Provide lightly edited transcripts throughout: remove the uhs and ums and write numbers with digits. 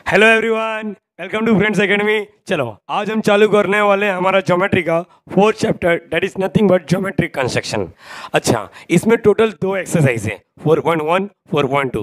Hello everyone, welcome to friends academy. चलो आज हम चालू करने वाले हैं हमारा ज्योमेट्री का fourth chapter, that is nothing but geometric construction. अच्छा, इसमें टोटल दो एक्सरसाइज है, 4.1 4.2।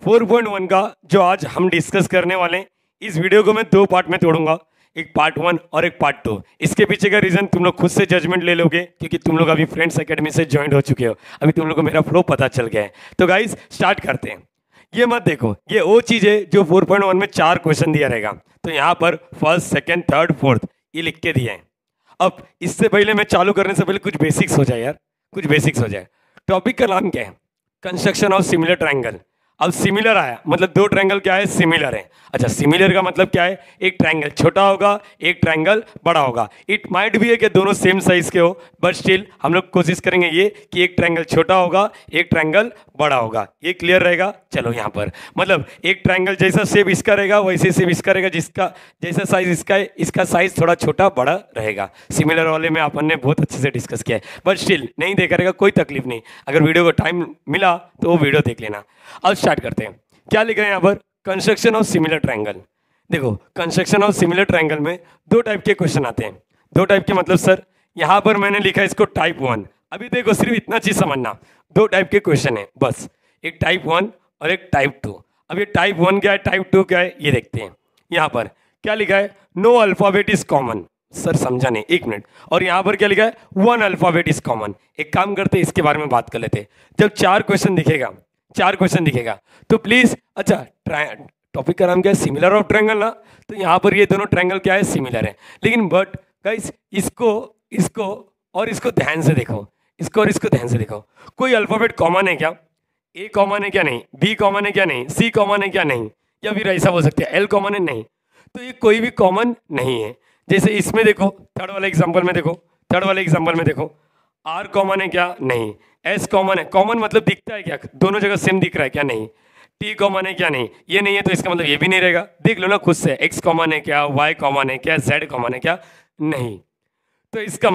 4.1 का जो आज हम डिस्कस करने वाले हैं, इस वीडियो को मैं दो पार्ट में तोड़ूंगा, एक पार्ट 1 और एक पार्ट 2। इसके पीछे का रीज़न तुम लोग खुद से जजमेंट ले लोगे, क्योंकि तुम लोग अभी फ्रेंड्स एकेडमी से ज्वाइन हो चुके हो, अभी तुम लोग को मेरा फ्लो पता चल गया है। तो गाइज स्टार्ट करते हैं। ये मत देखो, ये वो चीज़ है जो 4.1 में 4 क्वेश्चन दिया रहेगा, तो यहाँ पर फर्स्ट सेकंड थर्ड फोर्थ ये लिख के दिए हैं। अब इससे पहले मैं चालू करने से पहले कुछ बेसिक्स हो जाए यार, कुछ बेसिक्स हो जाए। टॉपिक का नाम क्या है? Construction of similar triangle. अब सिमिलर आया मतलब दो ट्रायंगल क्या है? सिमिलर है। अच्छा, सिमिलर का मतलब क्या है? एक ट्रायंगल छोटा होगा, एक ट्रायंगल बड़ा होगा। इट माइट भी है कि दोनों सेम साइज के हो, बट स्टिल हम लोग कोशिश करेंगे ये कि एक ट्रायंगल छोटा होगा, एक ट्रायंगल बड़ा होगा। ये क्लियर रहेगा? चलो यहाँ पर मतलब एक ट्रायंगल जैसा शेप इसका रहेगा वैसे शेप इसका रहेगा, जिसका जैसा साइज इसका है, इसका साइज थोड़ा छोटा बड़ा रहेगा। सिमिलर वाले में अपन ने बहुत अच्छे से डिस्कस किया है, बट स्टिल नहीं देखा रहेगा कोई तकलीफ नहीं, अगर वीडियो को टाइम मिला तो वो वीडियो देख लेना। अब स्टार्ट करते हैं। क्या लिखा है यहाँ पर? Construction of similar triangle. देखो, कंस्ट्रक्शन ऑफ सिमिलर ट्रायंगल में दो टाइप के क्वेश्चन आते हैं। दो टाइप के मतलब सर, यहाँ पर मैंने लिखा है इसको टाइप 1। अभी देखो, सिर्फ इतना चीज समझना, दो टाइप के क्वेश्चन है बस, एक टाइप 1 और एक टाइप 2। अब ये टाइप 1 क्या है, टाइप 2 क्या है, ये देखते हैं। यहाँ पर क्या लिखा है? No alphabet is common. Sir समझा नहीं, एक मिनट। और यहाँ पर क्या लिखा है? One alphabet is common. एक काम करते हैं, इसके बारे में बात कर लेते हैं। जब चार क्वेश्चन दिखेगा, चार क्वेश्चन दिखेगा तो प्लीज, अच्छा टॉपिक का नाम क्या है? सिमिलर ऑफ ट्रायंगल ना, तो यहाँ पर ये दोनों ट्रायंगल क्या है? सिमिलर है। लेकिन बट गाइस, इसको इसको और इसको ध्यान से देखो, इसको और इसको ध्यान से देखो। कोई अल्फाबेट कॉमन है क्या? ए कॉमन है क्या? नहीं। बी कॉमन है क्या? नहीं। सी कॉमन है क्या? नहीं। या फिर ऐसा बोल सकते हैं एल कॉमन है? नहीं। तो ये कोई भी कॉमन नहीं है। जैसे इसमें देखो, थर्ड वाले एग्जांपल में देखो, थर्ड वाले एग्जांपल में देखो, आर कॉमन है क्या? नहीं। एस कॉमन है? कॉमन मतलब दिखता है क्या? दोनों जगह सेम दिख रहा है क्या? नहीं। टी कॉमन है क्या? नहीं। ये नहीं है तो इसका मतलब ये भी नहीं रहेगा। देख लो ना खुद से, एक्स कॉमन है क्या? वाई कॉमन है क्या? जेड कॉमन है क्या? नहीं। तो इसका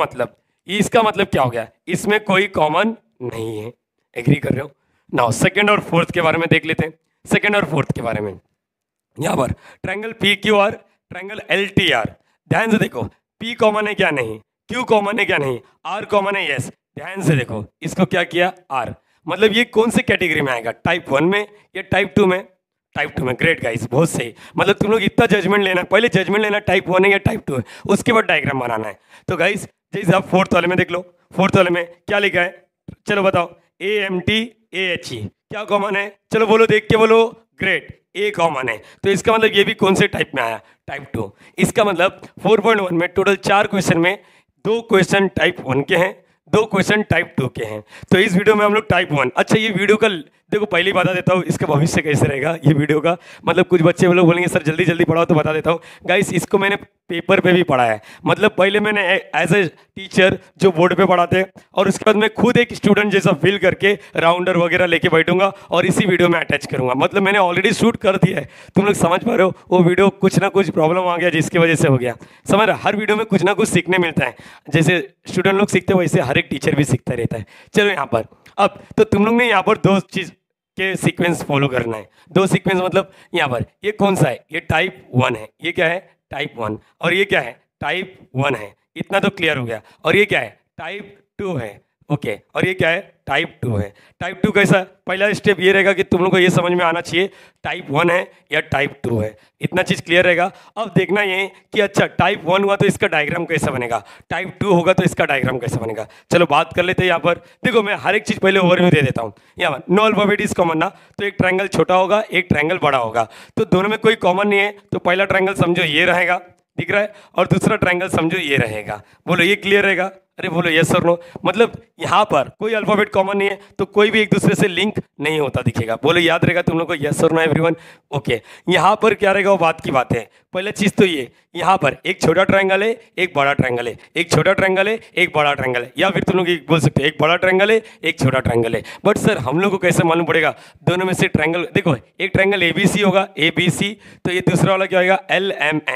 मतलब क्या हो गया? इसमें कोई कॉमन नहीं है। एग्री कर रहे हो? नाउ सेकंड और फोर्थ के बारे में देख लेते हैं। सेकंड और फोर्थ के बारे में, यहाँ पर triangle P Q R, triangle L T R. ध्यान से देखो, पी कॉमन है क्या? नहीं। क्यू कॉमन है क्या? नहीं। आर कॉमन है? यस। ध्यान से देखो, इसको क्या किया? आर। मतलब ये कौन से कैटेगरी में आएगा? टाइप 1 में या टाइप 2 में? टाइप 2 में। ग्रेट गाइस, बहुत सही। मतलब तुम लोग इतना जजमेंट लेना, पहले जजमेंट लेना टाइप 1 है या टाइप 2 है, उसके बाद डायग्राम बनाना है। तो गाइस जैसे आप फोर्थ वाले में देख लो, फोर्थ वाले में क्या लिखा है? चलो बताओ। A M T A H E क्या कॉमन है? चलो बोलो, देख के बोलो। ग्रेट, ए कॉमन है। तो इसका मतलब ये भी कौन से टाइप में आया? टाइप 2। इसका मतलब 4.1 में टोटल 4 क्वेश्चन में 2 क्वेश्चन टाइप 1 के हैं, 2 क्वेश्चन टाइप 2 के हैं। तो इस वीडियो में हम लोग टाइप 1। अच्छा, ये वीडियो का देखो, पहली बता देता हूँ इसका भविष्य कैसे रहेगा ये वीडियो का। मतलब कुछ बच्चे लोग बोलेंगे सर जल्दी जल्दी पढ़ाओ, तो बता देता हूँ गाइस, इसको मैंने पेपर पे भी पढ़ा है। मतलब पहले मैंने एज ए टीचर जो बोर्ड पे पढ़ाते, और उसके बाद मैं खुद एक स्टूडेंट जैसा फील करके राउंडर वगैरह लेके बैठूंगा और इसी वीडियो में अटैच करूंगा। मतलब मैंने ऑलरेडी शूट कर दिया है, तुम लोग समझ पा रहे हो? वो वीडियो कुछ ना कुछ प्रॉब्लम आ गया जिसकी वजह से हो गया। समझ रहा? हर वीडियो में कुछ ना कुछ सीखने मिलता है, जैसे स्टूडेंट लोग सीखते हैं वैसे हर एक टीचर भी सीखता रहता है। चलो यहाँ पर अब तो तुम लोग ने यहाँ पर दो चीज के सीक्वेंस फॉलो करना है। दो सीक्वेंस मतलब यहाँ पर ये कौन सा है? ये टाइप 1 है। ये क्या है? टाइप 1। और ये क्या है? टाइप 1 है। इतना तो क्लियर हो गया। और ये क्या है? टाइप 2 है। ओके। और ये क्या है? टाइप 2 है। टाइप 2 कैसा? पहला स्टेप ये रहेगा कि तुम लोग को ये समझ में आना चाहिए टाइप 1 है या टाइप 2 है। इतना चीज क्लियर रहेगा। अब देखना ये कि अच्छा टाइप 1 हुआ तो इसका डायग्राम कैसा बनेगा, टाइप 2 होगा तो इसका डायग्राम कैसा बनेगा। चलो बात कर लेते हैं। यहाँ पर देखो, मैं हर एक चीज पहले ओवरव्यू दे देता हूँ। यहाँ पर नो अल्फाबेट इज कॉमन ना, तो एक ट्रायंगल छोटा होगा, एक ट्रायंगल बड़ा होगा। तो दोनों में कोई कॉमन नहीं है, तो पहला ट्रायंगल समझो ये रहेगा, दिख रहा है, और दूसरा ट्रायंगल समझो ये रहेगा। बोलो ये क्लियर रहेगा? अरे बोलो यस और नो। मतलब यहाँ पर कोई अल्फाबेट कॉमन नहीं है, तो कोई भी एक दूसरे से लिंक नहीं होता दिखेगा। बोलो याद रहेगा तुम लोग को? यस और नो एवरीवन? ओके। यहाँ पर क्या रहेगा? वो बात की बात है। पहले चीज तो ये, यहाँ पर एक छोटा ट्रायंगल है, एक बड़ा ट्रायंगल है, एक छोटा ट्रायंगल है, एक बड़ा ट्रायंगल है, या फिर तुम लोग बोल सकते हैं एक बड़ा ट्रायंगल है, एक छोटा ट्रायंगल है। बट सर हम लोग को कैसे मालूम पड़ेगा दोनों में से ट्रायंगल? देखो, एक ट्रायंगल ABC होगा, ABC, तो ये दूसरा वाला क्या होगा? LMN।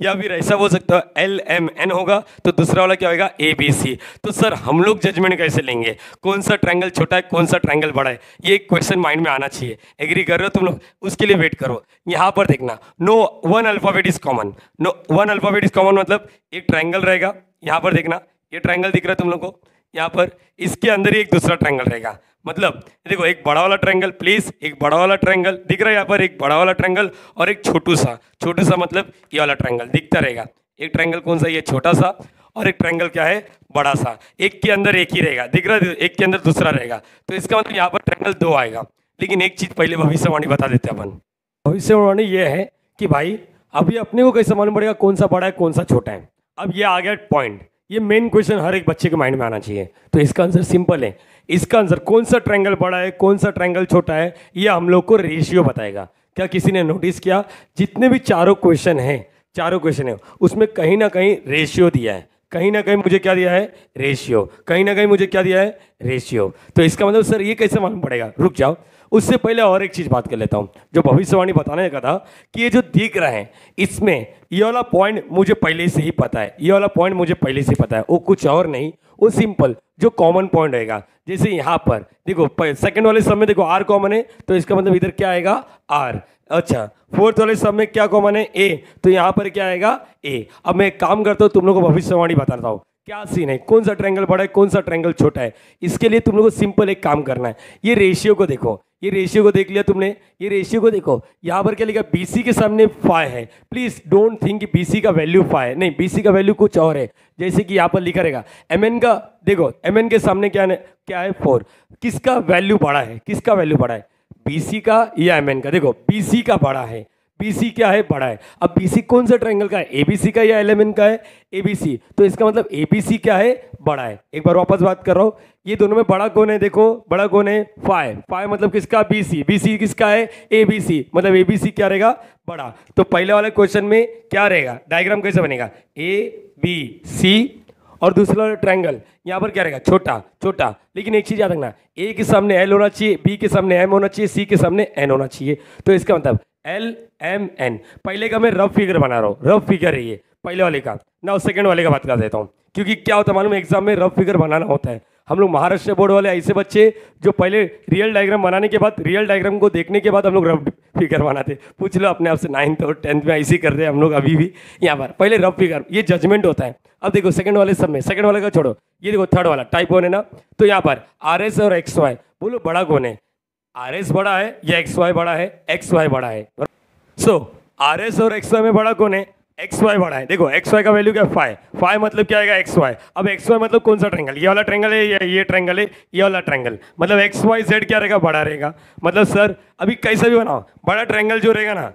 या फिर ऐसा बोल सकते हो LMN होगा तो दूसरा वाला क्या होगा ABC। तो सर हम लोग जजमेंट कैसे लेंगे कौन सा ट्रायंगल छोटा है कौन सा ट्रायंगल बड़ा है, ये एक क्वेश्चन माइंड में आना चाहिए। एग्री कर रहे हो तुम लोग? उसके लिए वेट करो। यहाँ पर देखना no one alphabet is common, no one alphabet is common मतलब एक ट्रायंगल रहेगा। यहाँ पर देखना ये ट्रायंगल दिख रहा है तुम लोग को, यहाँ पर इसके अंदर ही एक दूसरा ट्रायंगल रहेगा। मतलब देखो एक बड़ा वाला ट्रायंगल, प्लीज एक बड़ा वाला ट्रायंगल दिख रहा है यहाँ पर, एक बड़ा वाला ट्रायंगल और एक छोटू सा मतलब ये वाला ट्रायंगल दिखता रहेगा। एक ट्रायंगल कौन सा, ये छोटा सा, और एक ट्रायंगल क्या है, बड़ा सा। एक के अंदर एक ही रहेगा, दिख रहा है, एक के अंदर दूसरा रहेगा। तो इसका मतलब यहाँ पर ट्रायंगल 2 आएगा। लेकिन एक चीज पहले भविष्यवाणी बता देते हैं अपन। भविष्यवाणी ये है कि भाई अभी अपने को कैसे मालूम पड़ेगा कौन सा बड़ा है कौन सा छोटा है। अब ये आ गया पॉइंट, ये मेन क्वेश्चन हर एक बच्चे के माइंड में आना चाहिए। तो इसका आंसर सिंपल है, इसका आंसर कौन सा ट्रायंगल बड़ा है कौन सा ट्रायंगल छोटा है ये हम लोग को रेशियो बताएगा। क्या किसी ने नोटिस किया जितने भी चारों क्वेश्चन है उसमें कहीं ना कहीं रेशियो दिया है, कहीं ना कहीं मुझे क्या दिया है, रेशियो, कहीं ना कहीं मुझे क्या दिया है, रेशियो। तो इसका मतलब सर ये कैसे मालूम पड़ेगा, रुक जाओ, उससे पहले और एक चीज बात कर लेता हूं। जो भविष्यवाणी बताने का था कि ये जो दिख रहा है इसमें ये वाला पॉइंट मुझे पहले से ही पता है, ये वाला पॉइंट मुझे पहले से पता है, वो कुछ और नहीं, वो सिंपल जो कॉमन पॉइंट रहेगा। जैसे यहाँ पर देखो सेकंड वाले सब में देखो R कॉमन है तो इसका मतलब इधर क्या आएगा, R। अच्छा फोर्थ वाले सब में क्या कॉमन है, A, तो यहाँ पर क्या आएगा, A। अब मैं एक काम करता हूँ तुम लोगों को भविष्यवाणी बताता हूँ क्या सीन है, कौन सा ट्रायंगल बड़ा है कौन सा ट्रायंगल छोटा है। इसके लिए तुम लोगों को सिंपल एक काम करना है, ये रेशियो को देखो, ये रेशियो को देख लिया तुमने, ये रेशियो को देखो, यहाँ पर क्या लिखा, BC के सामने 5 है। प्लीज डोंट थिंक कि BC का वैल्यू 5 है, नहीं BC का वैल्यू कुछ और है। जैसे कि यहाँ पर लिखा रहेगा MN का, देखो MN के सामने क्या है 4। किसका वैल्यू बड़ा है, किसका वैल्यू बड़ा है, BC का या MN का। देखो BC का बड़ा है, BC क्या है, बड़ा है। अब BC कौन सा ट्रायंगल का है, ABC का या LMN का है, ABC। तो इसका मतलब ABC क्या है, बड़ा है। एक बार वापस बात कर रहा हूँ, ये दोनों में बड़ा कौन है, देखो बड़ा कौन है, 5 मतलब किसका, BC किसका है, ABC मतलब ABC क्या रहेगा, बड़ा। तो पहले वाले क्वेश्चन में क्या रहेगा, डायग्राम कैसे बनेगा, ABC और दूसरा वाला ट्रायंगल यहाँ पर क्या रहेगा, छोटा। लेकिन एक चीज याद रखना, A के सामने L होना चाहिए, B के सामने M होना चाहिए, C के सामने N होना चाहिए। तो इसका मतलब LMN। पहले का मैं रफ फिगर बना रहा हूँ, रफ फिगर है ये पहले वाले का। ना सेकंड वाले का बात कर देता हूँ, क्योंकि क्या होता है मालूम, एग्जाम में रफ फिगर बनाना होता है। हम लोग महाराष्ट्र बोर्ड वाले ऐसे बच्चे जो पहले रियल डायग्राम बनाने के बाद, रियल डायग्राम को देखने के बाद हम लोग रफ फिगर बनाते। पूछ लो अपने आप से, 9th और 10th में ऐसे ही करते हैं हम लोग अभी भी। यहाँ पर पहले रफ फिगर, ये जजमेंट होता है। अब देखो सेकंड वाले सब में, सेकंड वाले का छोड़ो, ये देखो थर्ड वाला टाइप 1 है ना। तो यहाँ पर RS और XY, बोलो बड़ा कौन है, RS बड़ा है या XY बड़ा है, XY बड़ा है। सो RS और XY में बड़ा कौन है, XY बड़ा है। देखो XY का वैल्यू क्या है, 5 मतलब क्या आएगा, XY। अब XY मतलब कौन सा ट्रायंगल, ये वाला ट्रायंगल है या ये ट्रायंगल है, ये वाला ट्रायंगल। मतलब XYZ क्या रहेगा, बड़ा रहेगा। मतलब सर अभी कैसा भी बनाओ, बड़ा ट्रायंगल जो रहेगा ना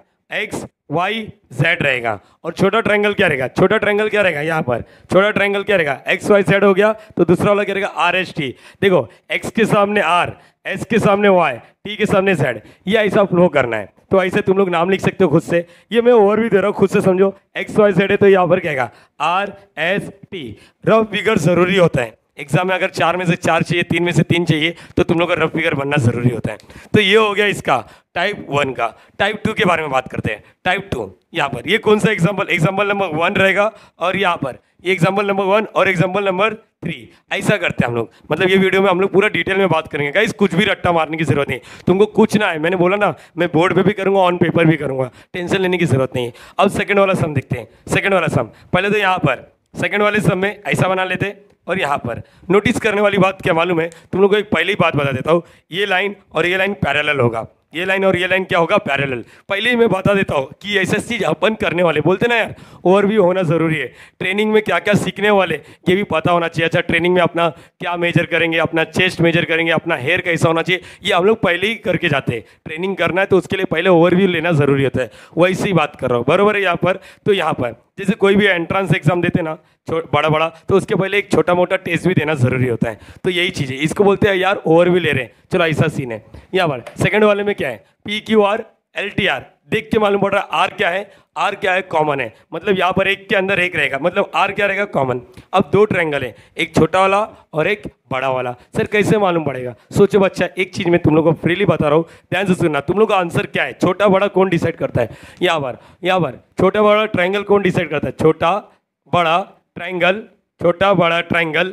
XYZ रहेगा, और छोटा ट्रायंगल क्या रहेगा, छोटा ट्रायंगल क्या रहेगा, यहाँ पर छोटा ट्रायंगल क्या रहेगा, XYZ हो गया। तो दूसरा वाला क्या रहेगा, RST। देखो X के सामने R, S के सामने Y, T के सामने Z, ये ऐसा फ्लो करना है। तो ऐसे तुम लोग नाम लिख सकते हो खुद से, ये मैं ओवर भी दे रहा हूँ, खुद से समझो। XYZ है तो यहाँ पर क्या आएगा, RST। रफ फिगर जरूरी होता है एग्जाम में, अगर 4 में से 4 चाहिए, 3 में से 3 चाहिए, तो तुम लोग का रफ फिगर बनना जरूरी होता है। तो ये हो गया इसका टाइप 1 का। टाइप 2 के बारे में बात करते हैं। टाइप 2 यहाँ पर ये कौन सा एग्जाम्पल नंबर 1 रहेगा, और यहाँ पर ये एग्जाम्पल नंबर 1 और एग्जाम्पल नंबर 3। ऐसा करते हैं हम लोग, मतलब ये वीडियो में हम लोग पूरा डिटेल में बात करेंगे। गाइस कुछ भी रट्टा मारने की जरूरत नहीं, तुमको कुछ ना है, मैंने बोला ना मैं बोर्ड पे भी करूंगा, ऑन पेपर भी करूंगा, टेंशन लेने की जरूरत नहीं है। अब सेकंड वाला सम देखते हैं। सेकंड वाला सम पहले तो यहाँ पर सेकंड वाले सम में ऐसा बना लेते, और यहाँ पर नोटिस करने वाली बात क्या मालूम है तुम लोग को, एक पहले ही बात बता देता हूँ, ये लाइन और ये लाइन पैरेलल होगा, ये लाइन और ये लाइन क्या होगा, पैरेलल। पहले ही मैं बता देता हूँ कि ऐसा चीज अपन करने वाले, बोलते ना यार ओवरव्यू होना जरूरी है। ट्रेनिंग में क्या क्या सीखने वाले ये भी पता होना चाहिए। अच्छा ट्रेनिंग में अपना क्या मेजर करेंगे, अपना चेस्ट मेजर करेंगे, अपना हेयर कैसा होना चाहिए, ये हम लोग पहले ही करके जाते हैं। ट्रेनिंग करना है तो उसके लिए पहले ओवरव्यू लेना जरूरी होता है, वैसे ही बात कर रहा हूँ, बराबर है। यहाँ पर तो यहाँ पर जैसे कोई भी एंट्रेंस एग्जाम देते ना बड़ा, तो उसके पहले एक छोटा मोटा टेस्ट भी देना जरूरी होता है। तो यही चीज़ है, इसको बोलते हैं यार ओवरव्यू ले रहे हैं। चलो ऐसा सीन है। यहाँ पर सेकंड वाले में क्या है, PQR एल टी आर देख के मालूम पड़ रहा है आर क्या है, आर क्या है, कॉमन है, मतलब यहाँ पर एक के अंदर एक रहेगा, मतलब आर क्या रहेगा, कॉमन। अब दो ट्रायंगल है, एक छोटा वाला और एक बड़ा वाला। सर कैसे मालूम पड़ेगा? सोचो बच्चा, एक चीज मैं तुम लोग को फ्रीली बता रहा हूँ, ध्यान से सुनना। तुम लोग का आंसर क्या है? छोटा बड़ा कौन डिसाइड करता है? यहाँ पर छोटा बड़ा ट्रायंगल कौन डिसाइड करता है? छोटा बड़ा ट्रायंगल, छोटा बड़ा ट्रायंगल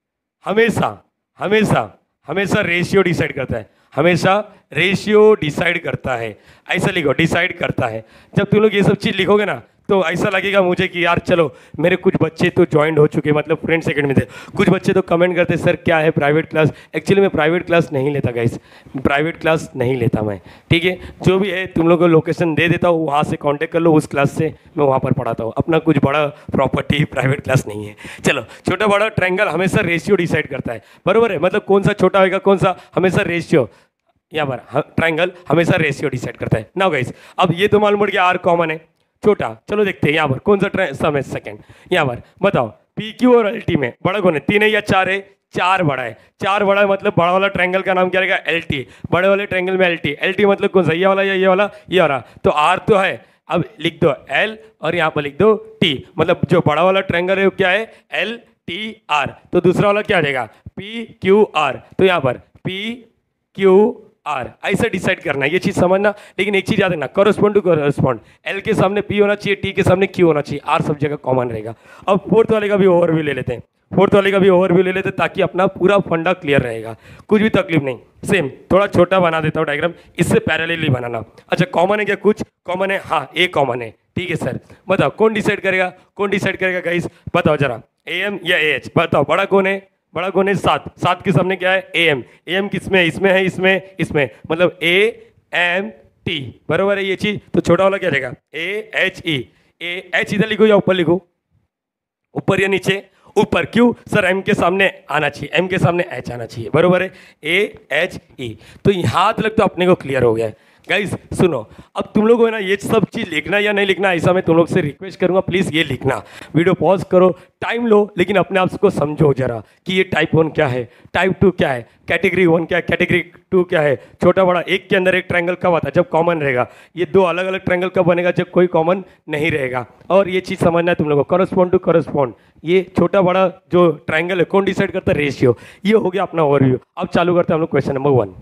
हमेशा हमेशा हमेशा रेशियो डिसाइड करता है, हमेशा रेशियो डिसाइड करता है। ऐसा लिखो, डिसाइड करता है। जब तुम लोग ये सब चीज़ लिखोगे ना तो ऐसा लगेगा मुझे कि यार चलो, मेरे कुछ बच्चे तो ज्वाइंट हो चुके, मतलब फ्रेंड्स एकेडमी थे, कुछ बच्चे तो कमेंट करते सर क्या है प्राइवेट क्लास। एक्चुअली मैं प्राइवेट क्लास नहीं लेता गाइस, प्राइवेट क्लास नहीं लेता मैं, ठीक है। जो भी है तुम लोग को लोकेशन दे देता हूँ, वहाँ से कांटेक्ट कर लो, उस क्लास से मैं वहाँ पर पढ़ाता हूँ। अपना कुछ बड़ा प्रॉपर्टी प्राइवेट क्लास नहीं है। चलो, छोटा बड़ा ट्रायंगल हमेशा रेशियो डिसाइड करता है, बरोबर है। मतलब कौन सा छोटा होगा, कौन सा, हमेशा रेशियो। यहाँ पर ट्रायंगल हमेशा रेशियो डिसाइड करता है। नाउ गाइस, अब ये तो मालूम पड़ गया आर कॉमन है, छोटा। चलो देखते हैं यहाँ पर कौन सा सम है सेकंड। यहाँ पर बताओ पी क्यू और एल टी में बड़ा कौन है? 3 है या 4 है? 4 बड़ा है। 4 बड़ा है मतलब बड़ा वाला ट्रायंगल का नाम क्या रहेगा? L T. बड़े वाले ट्रायंगल में एल टी। एल टी मतलब कौन सा? ये वाला या ये वाला? ये वाला। तो आर तो है, अब लिख दो एल और यहाँ पर लिख दो टी। मतलब जो बड़ा वाला ट्रायंगल है वो क्या है? L T R. तो दूसरा वाला क्या रहेगा? P Q R. तो यहाँ पर पी क्यू आर ऐसा डिसाइड करना है, ये चीज समझना। लेकिन एक चीज याद रखना, कॉरस्पॉन्ड टू कॉरस्पॉन्ड, एल के सामने पी होना चाहिए, टी के सामने क्यू होना चाहिए, आर सब जगह कॉमन रहेगा। अब फोर्थ वाले का भी ओवरव्यू ले लेते हैं, फोर्थ वाले का भी ओवरव्यू ले लेते हैं ताकि अपना पूरा फंडा क्लियर रहेगा, कुछ भी तकलीफ नहीं। सेम थोड़ा छोटा बना देता हूँ डायग्राम, इससे पैरेलली बनाना। अच्छा, कॉमन है क्या? कुछ कॉमन है? हाँ, ए कॉमन है, ठीक है सर। बताओ कौन डिसाइड करेगा? कौन डिसाइड करेगा गाइस? बताओ जरा, ए एम या ए एच? बताओ बड़ा कौन है? बड़ा कौन है? 7। 7 के सामने क्या है? A M. ए एम किसमें है? इसमें है, इसमें मतलब ए एम टी, बराबर है ये चीज। तो छोटा वाला क्या रहेगा? ए एच ई। ए एच इधर लिखो या ऊपर लिखो? ऊपर या नीचे? ऊपर। क्यों सर? एम के सामने आना चाहिए, एम के सामने एच आना चाहिए, बराबर है। A H E. तो यहाँ तक तो अपने को क्लियर हो गया है। गाइस सुनो, अब तुम लोगों को है ना ये सब चीज़ लिखना या नहीं लिखना, ऐसा मैं तुम लोग से रिक्वेस्ट करूंगा, प्लीज़ ये लिखना। वीडियो पॉज करो, टाइम लो, लेकिन अपने आप को समझो जरा कि ये टाइप 1 क्या है, टाइप 2 क्या है, कैटेगरी 1 क्या है, कैटेगरी 2 क्या है। छोटा बड़ा एक के अंदर एक ट्रायंगल कब आता है? जब कॉमन रहेगा। ये दो अलग अलग ट्रायंगल कब बनेगा? जब कोई कॉमन नहीं रहेगा। और ये चीज़ समझना है तुम लोगों को, कॉरस्पॉन्ड टू कॉरस्पॉन्ड, ये छोटा बड़ा जो ट्रायंगल है कौन डिसाइड करता है? रेशियो। ये हो गया अपना ओवरव्यू। अब चालू करते हैं हम लोग क्वेश्चन नंबर 1।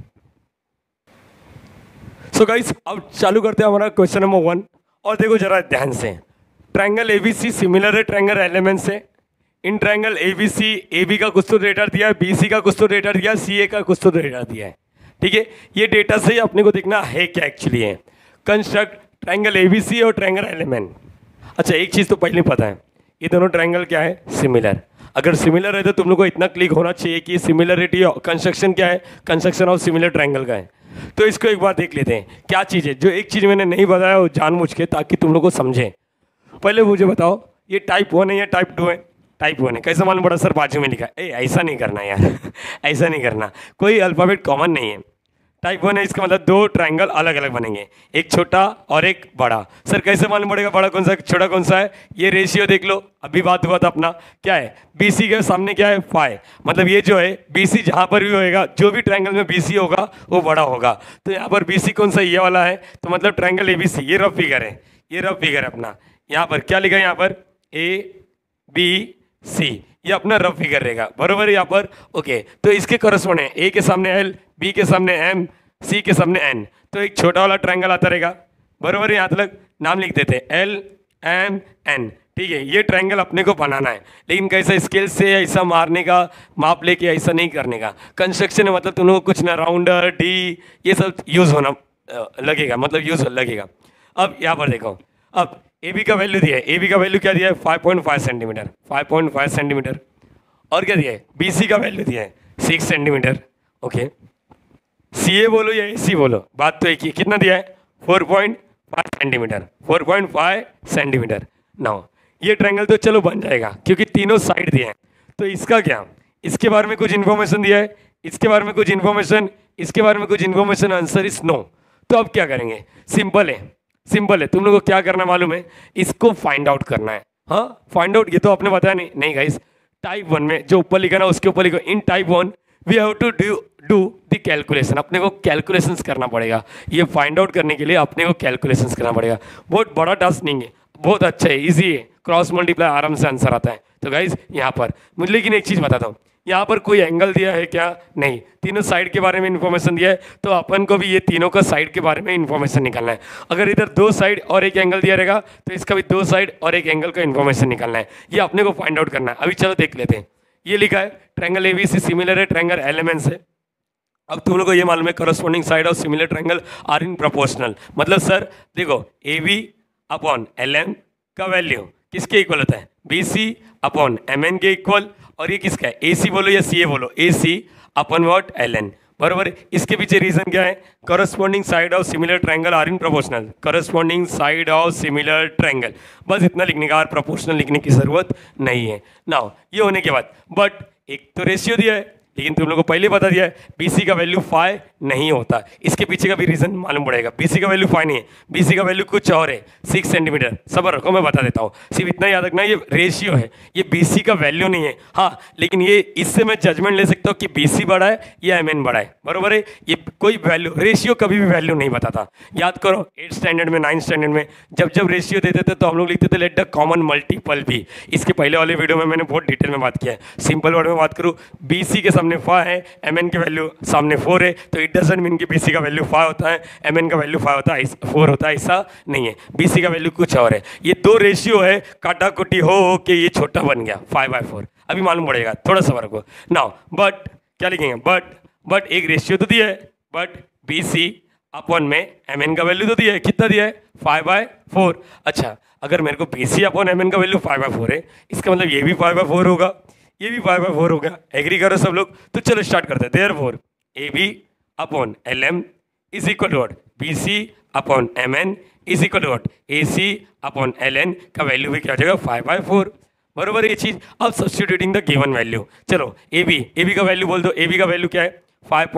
सो गाइस, अब चालू करते हैं हमारा क्वेश्चन नंबर 1। और देखो जरा ध्यान से, ट्रायंगल एबीसी सिमिलर है ट्रायंगल एलिमेंट से। इन ट्रायंगल एबीसी, एबी का कुछ तो डेटा दिया है, बीसी का कुछ तो डेटा दिया है, सीए का कुछ तो डेटा दिया है, ठीक है। ये डेटा से ही अपने को देखना है क्या एक्चुअली है। कंस्ट्रक्ट ट्रायंगल एबीसी और ट्रायंगल एलिमेंट। अच्छा, एक चीज़ तो पहले पता है, ये दोनों ट्रायंगल क्या है? सिमिलर। अगर सिमिलर है तो तुम लोग को इतना क्लिक होना चाहिए कि सिमिलरिटी कंस्ट्रक्शन क्या है? कंस्ट्रक्शन ऑफ सिमिलर ट्रायंगल का है। तो इसको एक बार देख लेते हैं, क्या चीज़ है जो एक चीज़ मैंने नहीं बताया वो जानबूझ के, ताकि तुम लोग को समझें। पहले मुझे बताओ, ये टाइप 1 है या टाइप 2 है? टाइप 1 है। कैसे मालूम पड़ा? सर बाजू में लिखा है। ऐसा नहीं करना यार ऐसा नहीं करना, कोई अल्फ़ाबेट कॉमन नहीं है। टाइप 1 है, इसका मतलब दो ट्रायंगल अलग अलग बनेंगे, एक छोटा और एक बड़ा। सर कैसे मालूम पड़ेगा बड़ा कौन सा है, छोटा कौन सा है? ये रेशियो देख लो, अभी बात हुआ था अपना, क्या है? बीसी के सामने क्या है? फाई। मतलब ये जो है बीसी जहाँ पर भी होएगा, जो भी ट्रायंगल में बीसी होगा वो बड़ा होगा। तो यहाँ पर बीसी कौन सा? ये वाला है। तो मतलब ट्रायंगल एबीसी, ये रफ फिगर है, ये रफ फिगर है अपना। यहाँ पर क्या लिखा है? यहाँ पर ए बी सी, ये अपना रफ फिगर रहेगा, बरोबर है यहाँ पर। ओके, तो इसके करस्पॉन्ड है, ए के सामने एल, बी के सामने एम, सी के सामने एन। तो एक छोटा वाला ट्रायंगल आता रहेगा, बरोबर है। यहाँ तक नाम लिख देते हैं एल एम एन, ठीक है। ये ट्रायंगल अपने को बनाना है, लेकिन कैसा? स्केल से ऐसा मारने का, माप लेके ऐसा नहीं करने का। कंस्ट्रक्शन है मतलब तुम लोग कुछ ना राउंडर डी ये सब यूज़ होना लगेगा, मतलब यूज़ लगेगा। अब यहाँ पर देखो, अब ए बी का वैल्यू दिया है, ए बी का वैल्यू क्या दिया है? 5.5 सेंटीमीटर, 5.5 सेंटीमीटर। और क्या दिया है? बी सी का वैल्यू दिया है 6 सेंटीमीटर। ओके, सी ए बोलो या ए सी बोलो, बात तो एक ही। कितना दिया है? 4.5 सेंटीमीटर, 4.5 सेंटीमीटर। नाउ ये ट्रायंगल तो चलो बन जाएगा क्योंकि तीनों साइड दिए हैं। तो इसका क्या? इसके बारे में कुछ इन्फॉर्मेशन दिया है, इसके बारे में कुछ इन्फॉर्मेशन, इसके बारे में कुछ इन्फॉर्मेशन। Answer is no. तो अब क्या करेंगे? सिंपल है, सिंपल है। तुम लोगों को क्या करना मालूम है? इसको फाइंड आउट करना है। हाँ, फाइंड आउट, ये तो आपने बताया नहीं गाइस। टाइप 1 में जो ऊपर लिखा ना उसके ऊपर लिखो, in type 1 we have to do the calculation, अपने को कैलकुलेशंस करना पड़ेगा। ये फाइंड आउट करने के लिए अपने को कैलकुलेशंस करना पड़ेगा। बहुत बड़ा टास्क नहीं है, बहुत अच्छा है, इजी है, क्रॉस मल्टीप्लाई आराम से आंसर आता है। तो गाइज यहाँ पर मुझे लेकिन एक चीज़ बताता हूँ, यहाँ पर कोई एंगल दिया है क्या? नहीं। तीनों साइड के बारे में इन्फॉर्मेशन दिया है, तो अपन को भी ये तीनों का साइड के बारे में इन्फॉर्मेशन निकालना है। अगर इधर दो साइड और एक एंगल दिया रहेगा तो इसका भी दो साइड और एक एंगल का इन्फॉर्मेशन निकालना है। ये अपने को फाइंड आउट करना है। अभी चलो देख लेते हैं। ये लिखा है ट्रायंगल एबीसी सिमिलर है ट्रायंगल एलएमएन से। अब तुम लोग को ये मालूम है corresponding side of similar triangle are in proportional. मतलब सर देखो A B upon L M का वैल्यू किसके इक्वल होता है? B C upon M N के इक्वल। और ये किसका है? ए सी बोलो या सी ए बोलो, A C upon what? L N. बराबर। इसके पीछे रीजन क्या है? Corresponding side of similar triangle are in proportional. Corresponding side of similar triangle, बस इतना लिखने का, और प्रोपोर्शनल लिखने की जरूरत नहीं है। नाउ ये होने के बाद बट एक तो रेशियो दिया है, लेकिन तुम लोग को पहले बता दिया है BC का वैल्यू 5 नहीं होता। इसके पीछे का भी रीजन मालूम पड़ेगा। BC का वैल्यू 5 नहीं है, BC का वैल्यू कुछ और है, 6 सेंटीमीटर। सबर रखो, मैं बता देता हूँ। सिर्फ इतना याद रखना, ये रेशियो है, ये BC का वैल्यू नहीं है। हाँ, लेकिन ये इससे मैं जजमेंट ले सकता हूँ कि BC बड़ा है या MN बड़ा है। बरोबर है। ये कोई वैल्यू, रेशियो कभी भी वैल्यू नहीं बताता। याद करो 8th स्टैंडर्ड में, 9th स्टैंडर्ड में जब जब रेशियो देते थे तो हम लोग लिखते थे let the common multiple be. इसके पहले वाले वीडियो में मैंने बहुत डिटेल में बात किया है। सिंपल वर्ड में बात करूँ, BC के सामने 5 है, MN की वैल्यू सामने 4 है, तो इट डजंट मीन कि BC का वैल्यू 5 होता है, MN का वैल्यू 5 होता है, 4 होता है, ऐसा नहीं है। BC का वैल्यू कुछ और है। ये दो रेशियो है, काटा कुटी हो के ये छोटा बन गया 5/4। अभी मालूम पड़ेगा, थोड़ा सा फर्क हो। नाउ बट क्या लिखेंगे? बट एक रेशियो तो दिया है, बट BC अपॉन में MN का वैल्यू तो दिया है। कितना दिया है? 5/4। अच्छा, अगर मेरे को BC अपॉन MN का वैल्यू 5/4 है, इसका मतलब ये भी 5/4 होगा, ये भी 5/4 होगा। एग्री करो सब लोग? तो चलो स्टार्ट करते हैं। Therefore AB upon LM is equal to BC upon MN is equal to AC upon LN का वैल्यू भी क्या हो जाएगा? 5/4। बरोबर ये चीज। अब सब्स्टिट्यूटिंग द गिवन वैल्यू, चलो AB का वैल्यू बोल दो। AB का वैल्यू क्या है?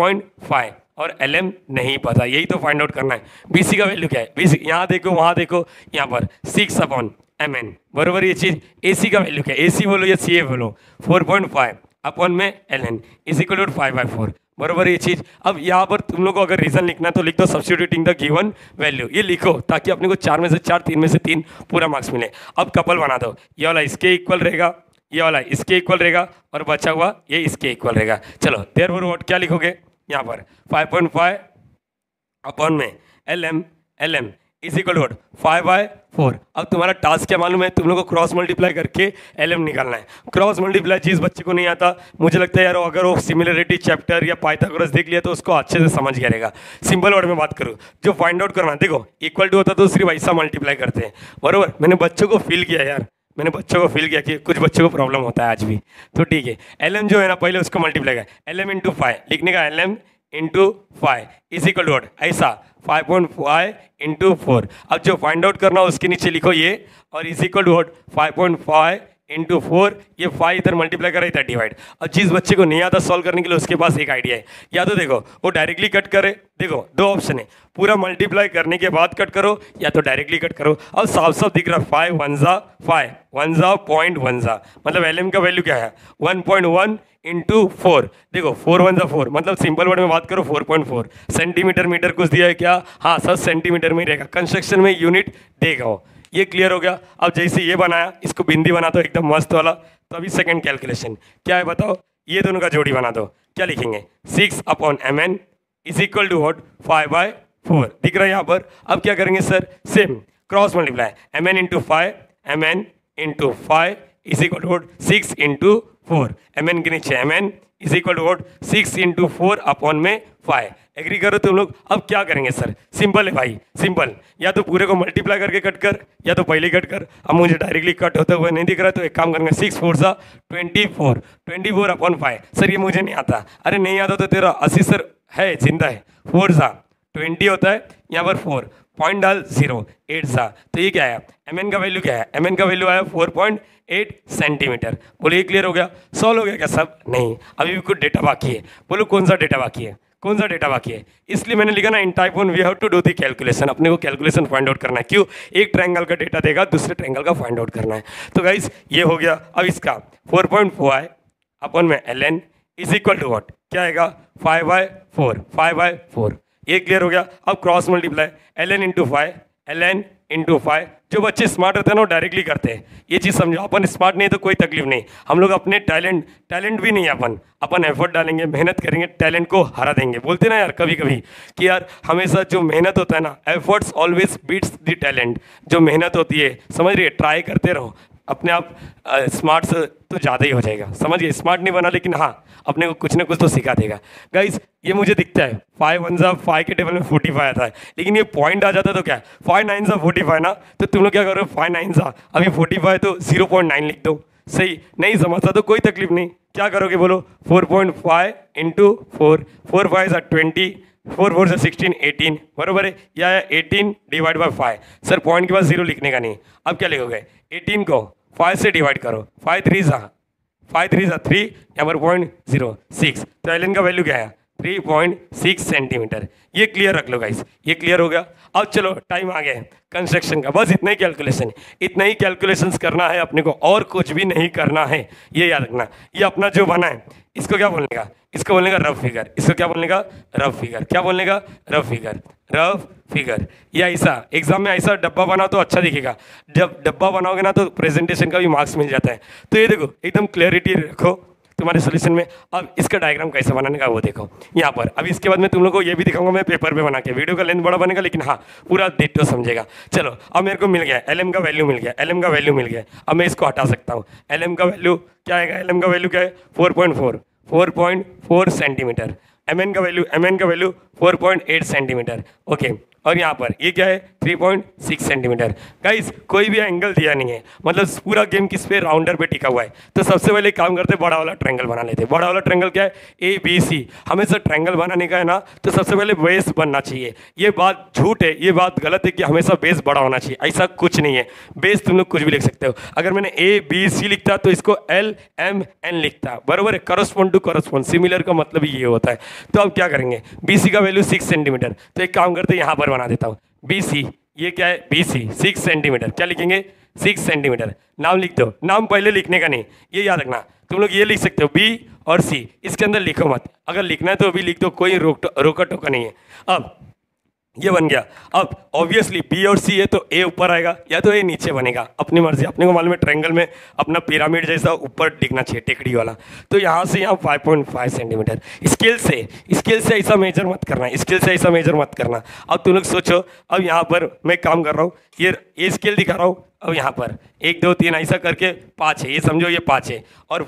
5.5 और LM नहीं पता, यही तो फाइंड आउट करना है। BC का वैल्यू क्या है? BC यहाँ देखो, वहाँ देखो, यहाँ पर 6 अपॉन MN। बरोबर ये चीज। AC का वैल्यू क्या है? AC बोलो या CA बोलो, 4.5 अपॉन में LN इज इक्वल टू 5/4। बरोबर ये चीज। अब यहाँ पर तुम लोग को अगर रीजन लिखना है तो लिख दो सब्स्टिट्यूटिंग द गिवन वैल्यू। ये लिखो ताकि अपने को 4 में से 4, 3 में से 3 पूरा मार्क्स मिले। अब कपल बना दो, ये वाला इसके इक्वल रहेगा, ये वाला इसके इक्वल रहेगा, और बचा हुआ ये इसके इक्वल रहेगा। चलो देयरफॉर व्हाट क्या लिखोगे यहाँ पर? 5.5 अपॉन में LM इज इक्वल टू 5/4। अब तुम्हारा टास्क क्या मालूम है? तुम लोग को क्रॉस मल्टीप्लाई करके LM निकालना है। क्रॉस मल्टीप्लाई जिस बच्चे को नहीं आता, मुझे लगता है यार अगर वो सिमिलरिटी चैप्टर या पाइथागोरस देख लिया तो उसको अच्छे से समझ गया रहेगा। सिंपल वर्ड में बात करूँ, जो फाइंड आउट करना, देखो इक्वल टू होता तो सिर्फ ऐसा मल्टीप्लाई करते हैं। बरोबर, मैंने बच्चों को फील किया यार, मैंने बच्चों को फील किया कि कुछ बच्चों को प्रॉब्लम होता है आज भी, तो ठीक है। LM जो है ना, पहले उसको मल्टीप्लाई कर, LM इंटू 5 लिखने का, LM into 5 is equal to ऐसा 5.5 इंटू 4। अब जो फाइंड आउट करना उसके नीचे लिखो ये, और इज इक्वल टू 5.5 इंटू 4, ये 5 इधर मल्टीप्लाई करा, इधर डिवाइड। और जिस बच्चे को नहीं आता सॉल्व करने के लिए, उसके पास एक आइडिया है, या तो देखो वो डायरेक्टली कट करे। देखो दो ऑप्शन है, पूरा मल्टीप्लाई करने के बाद कट करो या तो डायरेक्टली कट करो। अब साफ साफ दिख रहा है 5 1 जा 5 1 जा 0.1 जा, मतलब LM का वैल्यू क्या है? 1.1 इंटू 4। देखो 4 1 जा 4, मतलब सिंपल वर्ड में बात करो 4.4। सेंटीमीटर मीटर कुछ दिया है क्या? हाँ सर, सेंटीमीटर में रहेगा, कंस्ट्रक्शन में यूनिट देगा वो। ये क्लियर हो गया। अब जैसे ये बनाया, इसको बिंदी बना दो एकदम मस्त वाला। तो अभी सेकंड कैलकुलेशन क्या है बताओ? ये दोनों का जोड़ी बना दो। क्या लिखेंगे? 6 upon MN is equal to what? 5/4 दिख रहा है यहाँ पर। अब क्या करेंगे sir? Same cross multiply, MN into 5, MN into 5 is equal to 6 into 4। MN के नीचे MN is equal to 6 into 4 upon में 5। एग्री करो तुम लोग? अब क्या करेंगे सर? सिंपल है भाई, सिंपल। या तो पूरे को मल्टीप्लाई करके कट कर, या तो पहले कट कर। अब मुझे डायरेक्टली कट होते हुए नहीं दिख रहा, तो एक काम करेंगे, 6 4 सा 24 अपॉन 5। सर ये मुझे नहीं आता। अरे नहीं आता तो तेरा 80 सर है, जिंदा है। 4 सा 20 होता है, यहाँ पर 4 पॉइंट डाल 0 8 सा, तो ये क्या है? MN का वैल्यू क्या है? MN का वैल्यू आया 4.8 सेंटीमीटर। बोलो ये क्लियर हो गया? सॉल्व हो गया क्या सब? नहीं, अभी भी कुछ डेटा बाकी है। बोलो कौन सा डेटा बाकी है? कौन सा डेटा बाकी है? इसलिए मैंने लिखा ना, in type 1 we have to do the calculation. अपने को कैलकुलेशन फाइंड आउट करना है। क्यों? एक ट्रायंगल का डेटा देगा, दूसरे ट्रायंगल का फाइंड आउट करना है। तो गाइस ये हो गया। अब इसका 4.5 अपॉन में LN is equal to what? क्या आएगा? 5/4 ये क्लियर हो गया। अब cross multiply ln into 5 ln into 5। जो बच्चे स्मार्ट रहते हैं ना वो डायरेक्टली करते हैं, ये चीज़ समझो। अपन स्मार्ट नहीं तो कोई तकलीफ नहीं, हम लोग अपने टैलेंट भी नहीं है, अपन एफर्ट डालेंगे, मेहनत करेंगे, टैलेंट को हरा देंगे। बोलते ना यार कभी कभी कि यार हमेशा जो मेहनत होता है ना, efforts always beats the talent. जो मेहनत होती है, समझ रही है, ट्राई करते रहो, अपने आप स्मार्ट से तो ज़्यादा ही हो जाएगा। समझिए, स्मार्ट नहीं बना लेकिन हाँ अपने को कुछ ना कुछ तो सिखा देगा। गाइस ये मुझे दिखता है 5 1 जा 5 के टेबल में 45 आता है, लेकिन ये पॉइंट आ जाता है तो क्या है 5 9 जा 45 ना, तो तुम लोग क्या करो 5 9 जा अभी 45 तो 0.9 लिख दो। सही नहीं समझता तो कोई तकलीफ नहीं, क्या करोगे बोलो 4.5 इंटू 4 4 5 20 4 4 16 18 बरोबर है, या 18 डिवाइड बाई 5। सर पॉइंट के बाद 0 लिखने का नहीं, अब क्या लिखोगे 18 को 5 से डिवाइड करो, 5 3 जा 3 यहाँ पर 0.06, तो एल का वैल्यू क्या है 3.6 सेंटीमीटर। ये क्लियर रख लो गाइस, ये क्लियर हो गया। अब चलो टाइम आ गया है कंस्ट्रक्शन का, बस इतना ही कैलकुलेशन, इतना ही कैलकुलेशंस करना है अपने को, और कुछ भी नहीं करना है, ये याद रखना। ये अपना जो बना है इसको क्या बोलने का, इसको बोलने का रफ फिगर, इसको क्या बोलने का रफ फिगर, क्या बोलने का रफ फिगर, रफ फिगर। या ऐसा एग्जाम में ऐसा डब्बा बनाओ तो अच्छा दिखेगा, जब डब्बा बनाओगे ना तो प्रेजेंटेशन का भी मार्क्स मिल जाता है। तो ये देखो एकदम क्लैरिटी रखो तुम्हारे सोल्यूशन में। अब इसका डायग्राम कैसे बनाने का वो देखो यहाँ पर। अब इसके बाद मैं तुम लोग को ये भी दिखाऊंगा मैं पेपर पे बना के, वीडियो का लेंथ बड़ा बनेगा लेकिन हाँ पूरा डिटेल समझेगा। चलो अब मेरे को मिल गया एलएम का वैल्यू मिल गया, एलएम का वैल्यू मिल गया। अब मैं इसको हटा सकता हूँ। एलएम का वैल्यू क्या आएगा, एलएम का वैल्यू क्या है 4.4 सेंटीमीटर। एमएन का वैल्यू 4.8 सेंटीमीटर। ओके, और यहाँ पर ये क्या है 3.6 सेंटीमीटर। गाइस कोई भी एंगल दिया नहीं है, मतलब पूरा गेम किस पे राउंडर पे टिका हुआ है। तो सबसे पहले काम करते बड़ा वाला ट्रायंगल बना लेते। बड़ा वाला ट्रायंगल क्या है ABC। हमेशा ट्रायंगल बनाने का है ना तो सबसे पहले बेस बनना चाहिए। ये बात झूठ है, ये बात गलत है कि हमेशा बेस बड़ा होना चाहिए, ऐसा कुछ नहीं है। बेस तुम लोग कुछ भी लिख सकते हो। अगर मैंने ABC लिखता तो इसको LMN लिखता, बराबर है, करस्पॉन्ड टू करस्पॉन्ड, सिमिलर का मतलब ये होता है। तो अब क्या करेंगे BC का वैल्यू 6 सेंटीमीटर, तो एक काम करते यहाँ पर बना देता हूँ BC। ये क्या है BC 6 सेंटीमीटर, क्या लिखेंगे 6 सेंटीमीटर। नाम लिख दो, नाम पहले लिखने का नहीं, ये याद रखना। तुम लोग ये लिख सकते हो B और C, इसके अंदर लिखो मत, अगर लिखना है तो अभी लिख दो, कोई रोका टोका नहीं है। अब ये बन गया। अब ऑब्वियसली B और C है तो A ऊपर आएगा या तो A नीचे बनेगा, अपनी मर्जी। अपने को मालूम है ट्रायंगल में अपना पिरामिड जैसा ऊपर दिखना चाहिए, टेकड़ी वाला। तो यहाँ से यहाँ 5.5 सेंटीमीटर। स्केल से ऐसा मेजर मत करना, स्केल से ऐसा मेजर मत करना। अब तुम लोग सोचो, अब यहाँ पर मैं काम कर रहा हूँ, ये स्केल दिखा रहा हूँ। अब यहाँ पर 1 2 3 ऐसा करके 5 है, ये समझो ये 5 है, और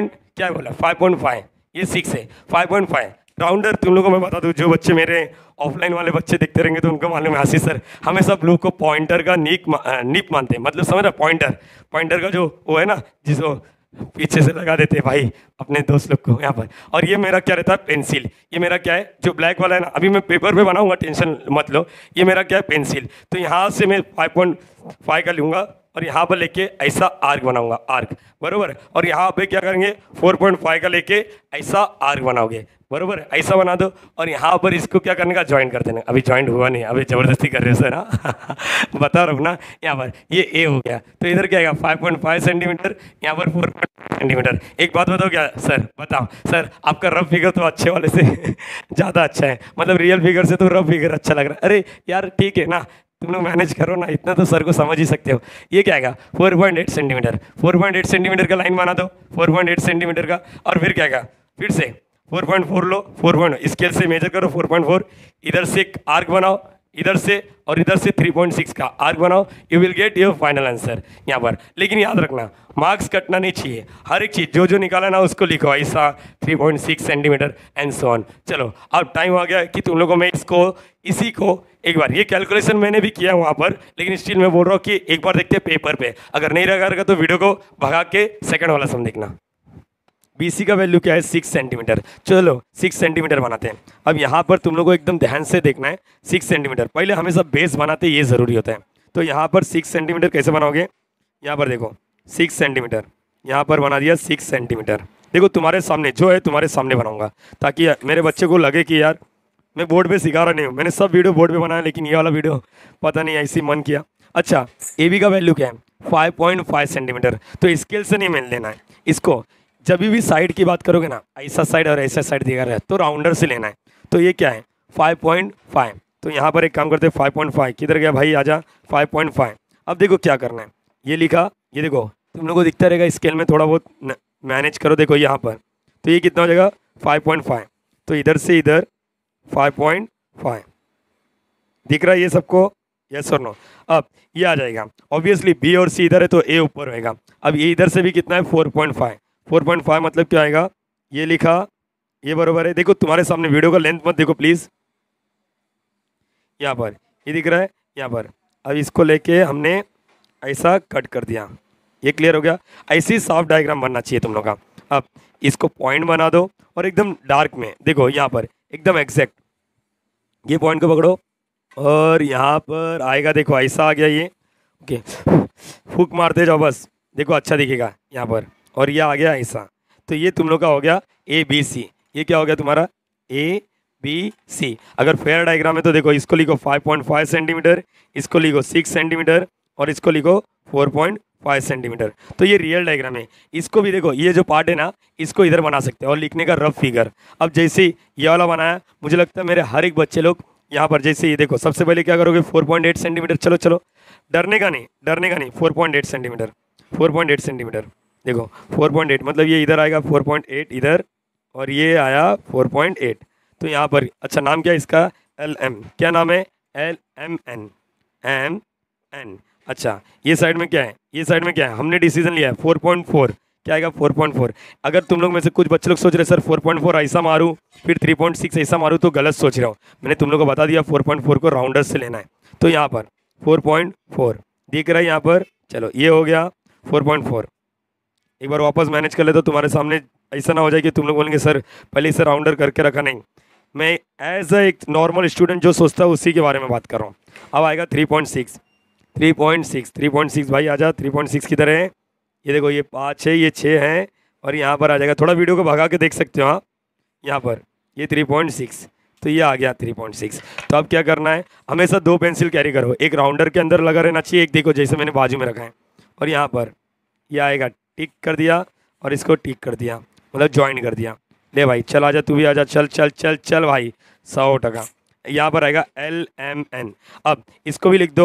5.5 ये 6 है, 5.5 राउंडर। तुम लोगों को मैं बता दूं, जो बच्चे मेरे ऑफलाइन वाले बच्चे दिखते रहेंगे तो उनको मालूम है आशीष सर हमेशा ब्लू को पॉइंटर का नीप मानते हैं, मतलब समझ रहे पॉइंटर का जो वो है ना जिसको पीछे से लगा देते हैं भाई अपने दोस्त लोग को यहाँ पर। और ये मेरा क्या रहता है पेंसिल, ये मेरा क्या है जो ब्लैक वाला है ना, अभी मैं पेपर पे बनाऊंगा टेंशन मत लो। ये मेरा क्या है पेंसिल। तो यहाँ से मैं 5.5 का लूँगा और यहाँ पर लेके ऐसा आर्क बनाऊंगा, आर्क, बरोबर। और यहाँ पे क्या करेंगे 4.5 का लेके ऐसा आर्क बनाओगे, बरोबर, ऐसा बना दो। और यहाँ पर इसको क्या करने का ज्वाइन कर देना। अभी ज्वाइंट हुआ नहीं, अभी जबरदस्ती कर रहे हो सर, हाँ बता रहा हूँ ना। यहाँ पर ये A हो गया, तो इधर क्या आएगा 5.5 सेंटीमीटर, यहाँ पर 4.5 सेंटीमीटर। एक बात बताओ क्या सर, बताओ सर आपका रफ फिगर तो अच्छे वाले से ज़्यादा अच्छा है, मतलब रियल फिगर से तो रफ फिगर अच्छा लग रहा है। अरे यार ठीक है ना, तुम लोग मैनेज करो ना, इतना तो सर को समझ ही सकते हो। ये क्या आएगा 4.8 सेंटीमीटर, 4.8 सेंटीमीटर का लाइन बना दो, 4.8 सेंटीमीटर का। और फिर क्या आएगा, फिर से 4.4 लो, 4. स्केल से मेजर करो 4.4, इधर से एक आर्क बनाओ, इधर से और इधर से 3.6 का आर्क बनाओ, you will get your final answer यहाँ पर। लेकिन याद रखना मार्क्स कटना नहीं चाहिए, हर एक चीज़ जो निकाला ना उसको लिखो ऐसा 3.6 सेंटीमीटर एंड सो ऑन। चलो अब टाइम आ गया कि तुम लोगों में इसी को एक बार, ये कैलकुलेशन मैंने भी किया वहाँ पर, लेकिन स्टिल मैं बोल रहा हूँ कि एक बार देखते पेपर पे, अगर नहीं रहेगा तो वीडियो को भगा के सेकंड वाला सम देखना। BC का वैल्यू क्या है 6 सेंटीमीटर। चलो 6 सेंटीमीटर बनाते हैं। अब यहाँ पर तुम लोग को एकदम ध्यान से देखना है 6 सेंटीमीटर। पहले हमेशा बेस बनाते ये ज़रूरी होता है। तो यहाँ पर 6 सेंटीमीटर कैसे बनाओगे, यहाँ पर देखो 6 सेंटीमीटर, यहाँ पर बना दिया 6 सेंटीमीटर। देखो तुम्हारे सामने जो है तुम्हारे सामने बनाऊंगा, ताकि मेरे बच्चे को लगे कि यार मैं बोर्ड पे सिखा रहा नहीं हूँ। मैंने सब वीडियो बोर्ड पे बनाया, लेकिन ये वाला वीडियो पता नहीं ऐसी मन किया। अच्छा AB का वैल्यू क्या है 5.5 सेंटीमीटर। तो स्केल से नहीं मिल लेना है इसको, जब भी साइड की बात करोगे ना, ऐसा साइड और ऐसा साइड दिया रहा है तो राउंडर से लेना है। तो ये क्या है 5.5, तो यहाँ पर एक काम करते हैं 5.5 किधर गया भाई, आजा 5.5। अब देखो क्या करना है, ये लिखा, ये देखो तुम लोगों को दिखता रहेगा स्केल में, थोड़ा बहुत मैनेज करो, देखो यहाँ पर तो ये कितना हो जाएगा 5.5, तो इधर से इधर 5.5 दिख रहा है ये सबको, यस और नो। अब ये आ जाएगा, ऑब्वियसली बी और सी इधर है तो ए ऊपर रहेगा। अब ये इधर से भी कितना है 4.5, 4.5 मतलब क्या आएगा, ये लिखा, ये बरोबर है। देखो तुम्हारे सामने वीडियो का लेंथ मत देखो प्लीज़, यहाँ पर ये दिख रहा है यहाँ पर। अब इसको लेके हमने ऐसा कट कर दिया, ये क्लियर हो गया। ऐसी सॉफ्ट डायग्राम बनना चाहिए तुम लोग का। अब इसको पॉइंट बना दो और एकदम डार्क में देखो यहाँ पर एकदम एग्जैक्ट ये पॉइंट को पकड़ो और यहाँ पर आएगा, देखो ऐसा आ गया ये, ओके फूक मारते जाओ बस, देखो अच्छा दिखेगा यहाँ पर, और ये आ गया ऐसा। तो ये तुम लोग का हो गया ए बी सी, ये क्या हो गया तुम्हारा ए बी सी। अगर फेयर डायग्राम है तो देखो इसको लिखो 5.5 सेंटीमीटर, इसको लिखो 6 सेंटीमीटर और इसको लिखो 4.5 सेंटीमीटर। तो ये रियल डायग्राम है। इसको भी देखो, ये जो पार्ट है ना इसको इधर बना सकते हैं और लिखने का रफ फिगर। अब जैसे ये वाला बनाया, मुझे लगता है मेरे हर एक बच्चे लोग यहाँ पर जैसे ये देखो, सबसे पहले क्या करोगे 4.8 सेंटीमीटर, चलो चलो डरने का नहीं, डरने का नहीं, 4.8 सेंटीमीटर, 4.8 सेंटीमीटर देखो 4.8 मतलब ये इधर आएगा 4.8 इधर, और ये आया 4.8। तो यहाँ पर अच्छा नाम क्या है इसका, एल एम, क्या नाम है, L M N, M N. अच्छा ये साइड में क्या है, ये साइड में क्या है, हमने डिसीजन लिया है 4.4, क्या आएगा 4.4। अगर तुम लोग में से कुछ बच्चे लोग सोच रहे सर 4.4 ऐसा मारूं फिर 3.6 ऐसा मारूं, तो गलत सोच रहा हूँ। मैंने तुम लोग को बता दिया 4.4 को राउंडर से लेना है। तो यहाँ पर 4.4 दिख रहा है यहाँ पर, चलो ये हो गया 4.4। एक बार वापस मैनेज कर ले तो तुम्हारे सामने ऐसा ना हो जाए कि तुम लोग बोलेंगे सर पहले इसे राउंडर करके रखा नहीं। मैं एज एक नॉर्मल स्टूडेंट जो सोचता है उसी के बारे में बात कर रहा हूँ। अब आएगा 3.6, 3.6 भाई आजा, 3.6 किधर है, ये देखो ये 5 है, ये 6 है, और यहाँ पर आ जाएगा, थोड़ा वीडियो को भगा के देख सकते हो हाँ, यहाँ पर ये 3.6, तो ये आ गया 3.6। तो अब क्या करना है, हमेशा 2 पेंसिल कैरी करो, एक राउंडर के अंदर लगा रहना चाहिए, एक देखो जैसे मैंने बाजू में रखा है, और यहाँ पर ये आएगा, टिक कर दिया और इसको टिक कर दिया, मतलब ज्वाइन कर दिया। ले भाई चल आजा, तू भी आजा, चल चल चल चल भाई 100%। यहाँ पर आएगा एल एम एन। अब इसको भी लिख दो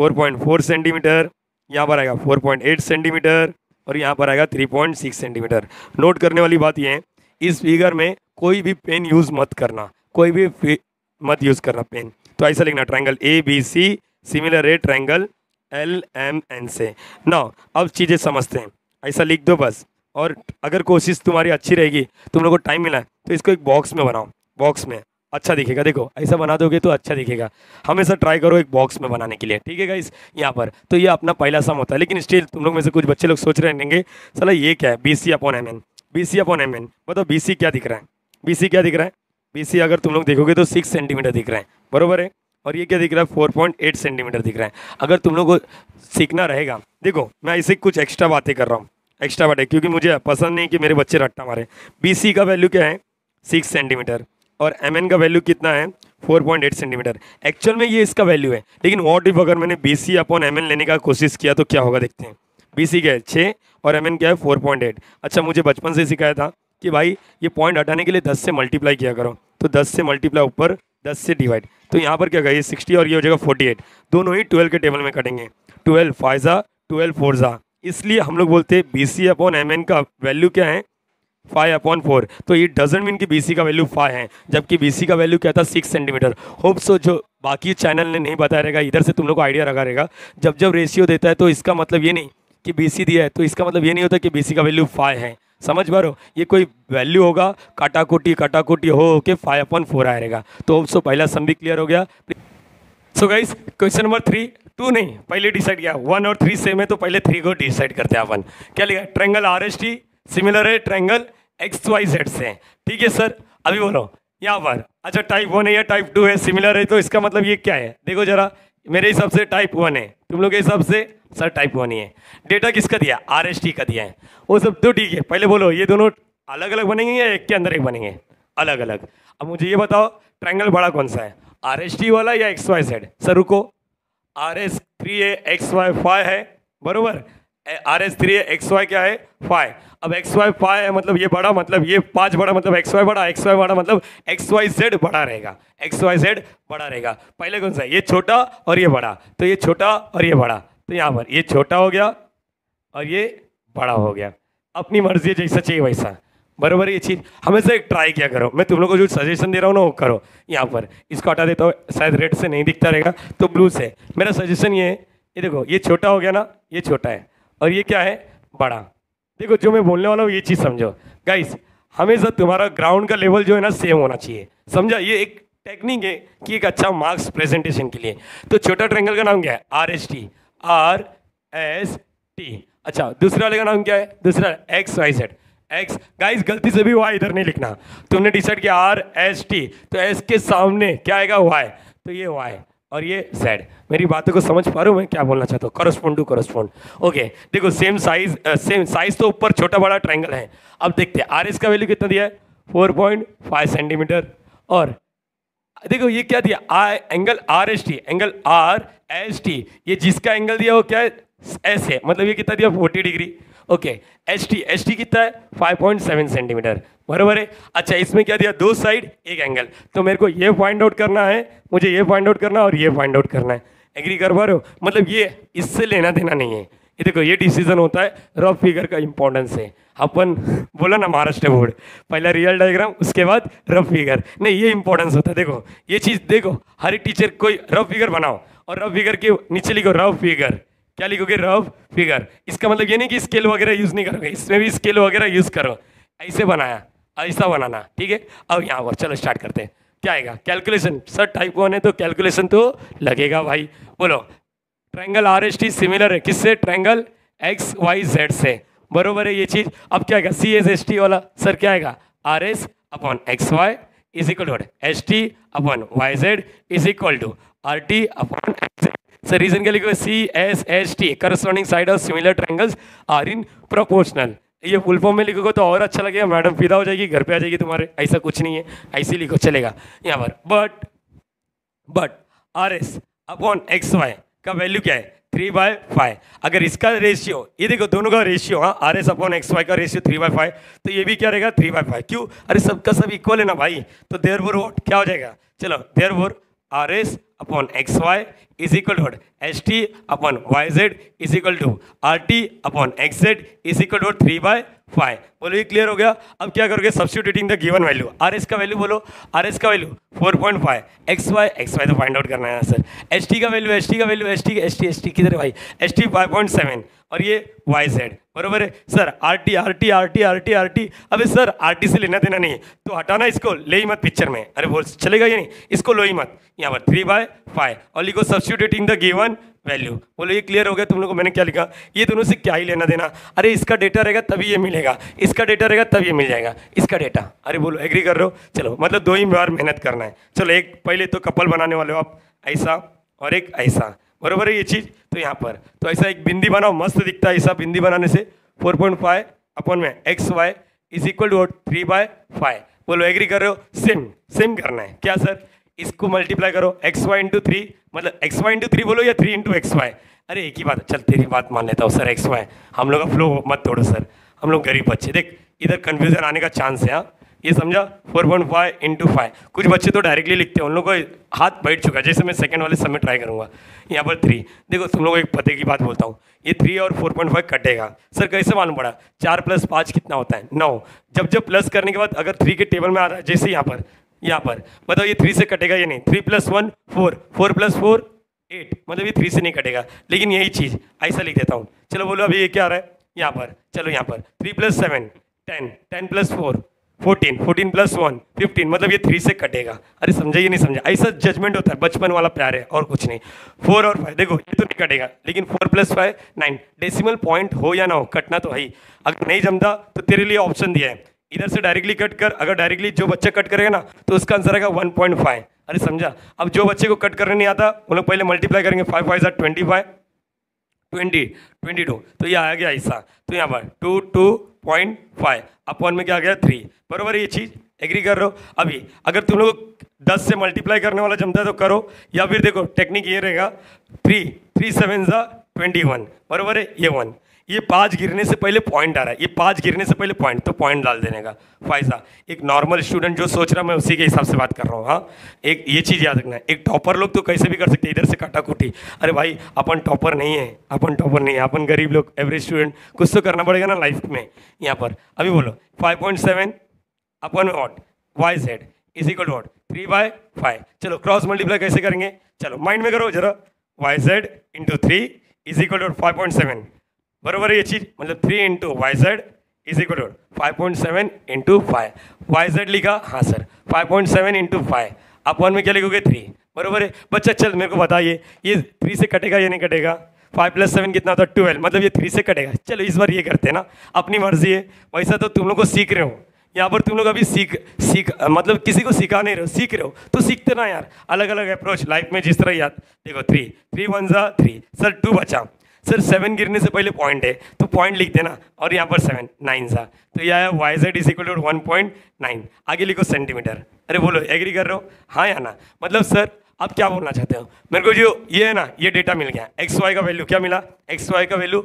4.4 सेंटीमीटर, यहाँ पर आएगा 4.8 सेंटीमीटर, और यहाँ पर आएगा 3.6 सेंटीमीटर। नोट करने वाली बात ये है, इस फिगर में कोई भी पेन यूज़ मत करना, कोई भी मत यूज़ करना पेन। तो ऐसा लिखना, triangle A B C similar है ट्रायंगल एल एम एन से। ना अब चीज़ें समझते हैं, ऐसा लिख दो बस। और अगर कोशिश तुम्हारी अच्छी रहेगी, तुम लोग को टाइम मिला है, तो इसको एक बॉक्स में बनाओ, बॉक्स में अच्छा दिखेगा। देखो ऐसा बना दोगे तो अच्छा दिखेगा, हमेशा ट्राई करो एक बॉक्स में बनाने के लिए, ठीक है गाइस। यहाँ पर तो ये अपना पहला सम होता है, लेकिन स्टिल तुम लोग में से कुछ बच्चे लोग सोच रहे रहेंगे चलो ये क्या है, B C upon M N, B C upon M N, बताओ बी सी क्या दिख रहा है, बी सी क्या दिख रहा है, बी सी अगर तुम लोग देखोगे तो 6 सेंटीमीटर दिख रहा है, बरोबर है। और ये क्या दिख रहा है 4.8 सेंटीमीटर दिख रहा है। अगर तुम लोग को सीखना रहेगा, देखो मैं ऐसे कुछ एक्स्ट्रा बातें कर रहा हूँ, एक्स्ट्रा बातें, क्योंकि मुझे पसंद नहीं कि मेरे बच्चे रट्टा मारे। बी सी का वैल्यू क्या है 6 सेंटीमीटर, और एम एन का वैल्यू कितना है 4.8 सेंटीमीटर। एक्चुअल में ये इसका वैल्यू है, लेकिन व्हाट इफ अगर मैंने B C upon M N लेने का कोशिश किया तो क्या होगा देखते हैं। बी सी क्या है 6 और एम एन क्या है 4.8। अच्छा मुझे बचपन से सिखाया था कि भाई ये पॉइंट हटाने के लिए 10 से मल्टीप्लाई किया करो, तो 10 से मल्टीप्लाई ऊपर 10 से डिवाइड, तो यहाँ पर क्या कहिए 60 और ये हो जाएगा 48, दोनों ही 12 के टेबल में कटेंगे, 12 फाइजा 12 फोरजा। इसलिए हम लोग बोलते हैं B C upon M N का वैल्यू क्या है 5/4। तो ये डजेंट मीन कि बी सी का वैल्यू 5 है, जबकि बी सी का वैल्यू क्या था 6 सेंटीमीटर। होप सो जो बाकी चैनल ने नहीं बताया रहेगा, इधर से तुम लोग को आइडिया रखा रहेगा। जब जब रेशियो देता है तो इसका मतलब ये नहीं कि बी सी दिया है तो इसका मतलब ये नहीं होता कि बी सी का वैल्यू 5 है, समझ पा रहे हो। ये कोई वैल्यू होगा काटाकुटी हो के 5/4 आएगा। तो होप सो पहला सम भी क्लियर हो गया। सो गाइस क्वेश्चन नंबर 3, 2 नहीं पहले डिसाइड किया, 1 और 3 सेम है तो पहले 3 को डिसाइड करते हैं अपन। क्या लिखा, triangle R S T similar है ट्रायंगल एक्स वाई जेड से, ठीक है सर। अभी बोलो यहाँ पर, अच्छा टाइप 1 है या टाइप 2 है, सिमिलर है, तो इसका मतलब ये क्या है, देखो जरा मेरे हिसाब से टाइप 1 है, तुम लोग के हिसाब से सर टाइप 1 ही है। डेटा किसका दिया, आर एस टी का दिया है, वो सब तो ठीक है। पहले बोलो ये दोनों अलग अलग बनेंगे या एक के अंदर एक बनेंगे, अलग अलग। अब मुझे ये बताओ ट्रायंगल बड़ा कौन सा है, आर एस टी वाला या एक्स वाई जेड। सर रुको, आर एस 3 है, एक्स वाई 5 है, बरोबर। RH3 है, XY क्या है 5। अब XY 5 है मतलब ये बड़ा, मतलब ये 5 बड़ा, मतलब XY बड़ा, XY बड़ा मतलब XYZ बड़ा रहेगा, XYZ बड़ा रहेगा। पहले कौन सा है, ये छोटा और ये बड़ा, तो ये छोटा और ये बड़ा, तो यहाँ पर ये छोटा हो गया और ये बड़ा हो गया। अपनी मर्जी है, जैसा चाहिए वैसा, बराबर। ये चीज़ हमेशा एक ट्राई किया करो। मैं तुम लोग को जो सजेशन दे रहा हूँ ना वो करो। यहाँ पर इसको हटा देता हूँ, शायद रेड से नहीं दिखता रहेगा तो ब्लू से। मेरा सजेशन ये है, ये देखो ये छोटा हो गया ना, ये छोटा है और ये क्या है बड़ा। देखो जो मैं बोलने वाला हूँ ये चीज़ समझो गाइस, हमेशा तुम्हारा ग्राउंड का लेवल जो है ना सेम होना चाहिए, समझा। ये एक टेक्निक है कि एक अच्छा मार्क्स प्रेजेंटेशन के लिए। तो छोटा ट्रायंगल का नाम क्या है, RST, RST। अच्छा दूसरा वाले का नाम क्या है, दूसरा XYZ, एक्स। गाइस गलती से भी वाई इधर नहीं लिखना, तुमने डिसाइड किया RST तो एस के सामने क्या आएगा वाई, तो ये वाई और ये जेड। मेरी बातों को समझ पा रहे हो मैं क्या बोलना चाहता हूँ, करस्पॉन्ड टू करस्पॉन्ड। ओके देखो सेम साइज तो ऊपर छोटा बड़ा ट्रायंगल है। अब देखते हैं RS का वैल्यू कितना दिया है 4.5 सेंटीमीटर। और देखो ये क्या दिया, एंगल RST, एंगल RST, ये जिसका एंगल दिया वो क्या है एस है, मतलब ये कितना दिया 40 डिग्री। ओके एच टी कितना है 5.7 सेंटीमीटर, बराबर है। अच्छा इसमें क्या दिया, दो साइड एक एंगल, तो मेरे को ये फाइंड आउट करना है, मुझे ये फाइंड आउट करना है और ये फाइंड आउट करना है। एग्री कर पा रहे हो, मतलब ये इससे लेना देना नहीं है। ये देखो ये डिसीजन होता है, रफ फिगर का इंपॉर्टेंस है। अपन बोला ना महाराष्ट्र बोर्ड, पहला रियल डायग्राम उसके बाद रफ फिगर, नहीं ये इंपॉर्टेंस होता है। देखो ये चीज़ देखो, हर एक टीचर कोई रफ फिगर बनाओ और रफ फिगर के नीचे लिखो रफ फिगर, क्या लिखोगे रफ फिगर। इसका मतलब ये नहीं कि स्केल वगैरह यूज़ नहीं करोगे, इसमें भी स्केल वगैरह यूज़ करो। ऐसे बनाया, ऐसा बनाना, ठीक है। अब यहाँ पर चलो स्टार्ट करते हैं, क्या आएगा कैलकुलेशन। सर टाइप 1 है तो कैलकुलेशन तो लगेगा भाई। बोलो ट्रायंगल RST सिमिलर है किससे, ट्रायंगल XYZ से, बरोबर है ये चीज़। अब क्या आएगा CSST वाला, सर क्या आएगा RS upon XY is equal to ST upon YZ is equal to RT upon XZ। Sir reason क्या लिखोगे, CSST corresponding side of similar triangles are in proportional. ये फुल फॉर्म में लिखोगे तो और अच्छा लगेगा, मैडम फिदा हो जाएगी, घर पे आ जाएगी तुम्हारे। ऐसा कुछ नहीं है, ऐसे लिखो चलेगा यहाँ पर। बट RS अपॉन XY का वैल्यू क्या है 3/5। अगर इसका रेशियो, ये देखो दोनों का रेशियो, हाँ RS अपॉन XY का रेशियो 3/5, तो ये भी क्या रहेगा 3/5। क्यों, अरे सबका सब इक्वल है ना भाई, तो देयरफॉर क्या हो जाएगा, चलो therefore RS upon XY is equal to ST upon YZ is equal to RT upon XZ is equal to 3/5। बोलो ये क्लियर हो गया। अब क्या करोगे, substituting the given value. RS का वैल्यू बोलो, RS का वैल्यू 4.5, XY तो फाइंड आउट करना है सर। ST का वैल्यू, ST किधर है भाई, ST 5.7 और ये YZ, बरोबर है। सर RT, अबे सर RT से लेना देना नहीं है तो हटाना, इसको ले ही मत पिक्चर में, अरे बोल चलेगा ये नहीं, इसको लो ही मत। यहाँ पर 3/5 और लिखो सब्स्टिट्यूटिंग द गिवन वैल्यू। बोलो ये क्लियर हो गया तुम लोग को, मैंने क्या लिखा, ये दोनों से क्या ही लेना देना। अरे इसका डेटा रहेगा तभी ये मिलेगा, इसका डेटा रहेगा तब ये मिल जाएगा, इसका डेटा। अरे बोलो एग्री कर रहे हो, चलो मतलब दो ही बार मेहनत करना है। चलो एक पहले तो कपल बनाने वाले हो आप, ऐसा और एक ऐसा, बरोबर है ये चीज़। तो यहाँ पर तो ऐसा एक बिंदी बनाओ, मस्त दिखता है ऐसा बिंदी बनाने से। 4.5 अपॉन में XY इज इक्वल टू 3/5। बोलो एग्री कर रहे हो, सेम करना है। क्या सर, इसको मल्टीप्लाई करो XY इंटू 3, मतलब XY इंटू 3 बोलो या 3 इंटू XY। अरे एक ही बात, चल तेरी बात मान लेता हूँ सर XY। हम लोग का फ्लो मत तोड़ो सर, हम लोग गरीब बच्चे, देख इधर कन्फ्यूजन आने का चांस है। हाँ ये समझा, 4.5 इंटू 5। कुछ बच्चे तो डायरेक्टली लिखते हैं, उन लोगों को हाथ बैठ चुका है। जैसे मैं सेकंड वाले सब में ट्राई करूँगा। यहाँ पर 3, देखो तुम लोगों को एक पते की बात बोलता हूँ, ये 3 और 4.5 कटेगा। सर कैसे मालूम पड़ा, 4 + 5 कितना होता है 9। जब प्लस करने के बाद अगर 3 के टेबल में आ रहा है, जैसे यहाँ पर बताओ ये 3 से कटेगा ये नहीं, 3 + 1 4, 4 + 4 8, मतलब ये 3 से नहीं कटेगा। लेकिन यही चीज़ ऐसा लिख देता हूँ। चलो बोलो अभी ये क्या आ रहा है यहाँ पर, चलो यहाँ पर 3 + 7 10, 10 + 4 14, 14 + 1 15, मतलब ये 3 से कटेगा। अरे समझा ये नहीं समझा, ऐसा जजमेंट होता है, बचपन वाला प्यार है और कुछ नहीं। 4 और 5 देखो ये तो नहीं कटेगा, लेकिन 4 + 5 9, डेसिमल पॉइंट हो या ना हो कटना तो है ही। अगर नहीं जमता तो तेरे लिए ऑप्शन दिया है, इधर से डायरेक्टली कट कर। अगर डायरेक्टली जो बच्चा कट करेगा ना तो उसका आंसर आएगा 1.5। अरे समझा। अब जो बच्चे को कट करने नहीं आता उन लोग पहले मल्टीप्लाई करेंगे, 5 5 = 25 20 22, तो ये आ गया ऐसा। तो यहाँ पर 2.5 अपॉन में क्या आ गया 3, बरोबर ये चीज़ एग्री कर रहे हो। अभी अगर तुम लोग 10 से मल्टीप्लाई करने वाला जमता है तो करो, या फिर देखो टेक्निक ये रहेगा 3 3 7 = 21, बरोबर है ये 1। ये 5 गिरने से पहले पॉइंट आ रहा है, ये 5 गिरने से पहले पॉइंट, तो पॉइंट डाल देने का फायदा। एक नॉर्मल स्टूडेंट जो सोच रहा मैं उसी के हिसाब से बात कर रहा हूँ। हाँ, एक ये चीज़ याद रखना है, एक टॉपर लोग तो कैसे भी कर सकते हैं, इधर से काटाकुटी। अरे भाई अपन टॉपर नहीं है, अपन टॉपर नहीं है, अपन गरीब लोग, एवरेज स्टूडेंट, कुछ तो करना पड़ेगा ना लाइफ में। यहाँ पर अभी बोलो 5.7 upon what Y Z is equal to what 3/5। चलो क्रॉस मल्टीप्लाई कैसे करेंगे, चलो माइंड में करो जरा। Y Z into 3 is equal to 5.7, बराबर है ये चीज, मतलब 3 into Y Z is equal to 5.7 into 5। Y Z लिखा, हाँ सर 5.7 इंटू 5, आप 1 में क्या लिखोगे 3, बराबर है बच्चा। चल मेरे को बताइए ये 3 से कटेगा या नहीं कटेगा, 5 + 7 कितना होता है 12, मतलब ये 3 से कटेगा। चलो इस बार ये करते हैं ना, अपनी मर्जी है, वैसा तो तुम लोग को सीख रहे हो यहाँ पर, तुम लोग अभी सीख मतलब किसी को सिखा नहीं रहे हो, सीख रहे हो तो सीखते ना यार, अलग अलग अप्रोच लाइफ में जिस तरह याद। देखो 3 3 1 जा 3, सर 2 बचा, सर 7 गिरने से पहले पॉइंट है तो पॉइंट लिख देना, और यहाँ पर 7 9 सा, तो यह है Y Z is equal to 1.9। आगे लिखो सेंटीमीटर। अरे बोलो एग्री कर रहे हो, हाँ या ना, मतलब सर आप क्या बोलना चाहते हो मेरे को, जो ये है ना ये डेटा मिल गया, एक्स वाई का वैल्यू क्या मिला, एक्स वाई का वैल्यू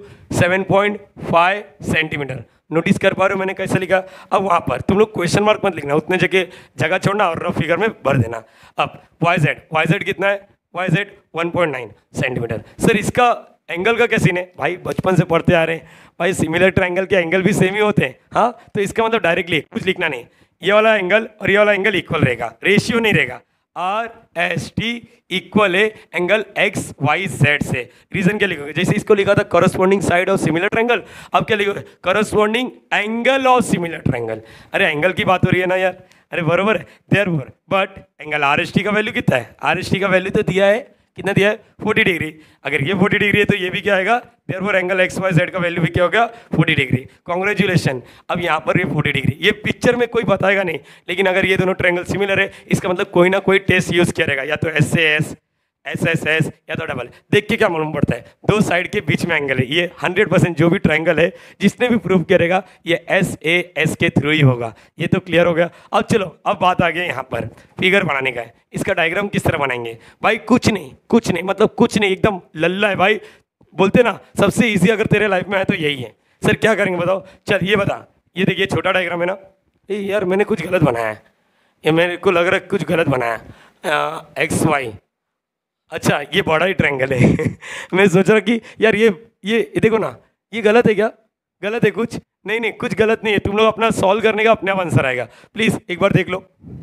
7.5 सेंटीमीटर। नोटिस कर पा रहे हो मैंने कैसे लिखा। अब वहाँ पर तुम लोग क्वेश्चन मार्क मत लिखना, उतने जगह छोड़ना और रफ फिगर में भर देना। अब वाई जेड कितना है, वाई जेड 1.9 सेंटीमीटर। सर इसका एंगल का क्या सीन है, भाई बचपन से पढ़ते आ रहे हैं भाई, सिमिलर ट्रायंगल के एंगल भी सेम ही होते हैं। हाँ, तो इसका मतलब डायरेक्टली कुछ लिखना नहीं, ये वाला एंगल और ये वाला एंगल इक्वल रहेगा, रेशियो नहीं रहेगा। RST इक्वल है एंगल एक्स वाई जेड से। रीजन क्या लिखोगे, जैसे इसको लिखा था corresponding side of similar triangle, अब क्या लिखोगे corresponding angle of similar triangle. अरे एंगल की बात हो रही है ना यार, अरे बरोबर है देयरफॉर, बट एंगल RST का वैल्यू कितना है, RST का वैल्यू तो दिया है, कितना दिया है 40 डिग्री। अगर ये 40 डिग्री है तो ये भी क्या आएगा, therefore angle X Y Z का वैल्यू भी क्या हो गया 40 डिग्री। कांग्रेचुलेशन। अब यहाँ पर ये 40 डिग्री, ये पिक्चर में कोई बताएगा नहीं, लेकिन अगर ये दोनों ट्रायंगल सिमिलर है इसका मतलब कोई ना कोई टेस्ट यूज किया रहेगा, या तो SAS SSS या तो डबल। देख के क्या मालूम पड़ता है, दो साइड के बीच में एंगल है, ये 100% जो भी ट्रायंगल है जिसने भी प्रूव करेगा ये SAS के थ्रू ही होगा। ये तो क्लियर हो गया। अब चलो अब बात आ गई यहाँ पर फिगर बनाने का है, इसका डायग्राम किस तरह बनाएंगे भाई, कुछ नहीं मतलब कुछ नहीं, एकदम लल्ला है भाई, बोलते ना सबसे ईजी अगर तेरे लाइफ में है तो यही है। सर क्या करेंगे बताओ, चल ये बता, ये देखिए छोटा डायग्राम है ना, ये यार मैंने कुछ गलत बनाया है, ये मेरे को लग रहा है कुछ गलत बनाया, एक्स वाई, अच्छा ये बड़ा ही ट्रायंगल है मैं सोच रहा कि यार ये देखो ना, ये गलत है क्या, गलत है कुछ नहीं कुछ गलत नहीं है, तुम लोग अपना सॉल्व करने का अपने आप आंसर आएगा, प्लीज एक बार देख लो।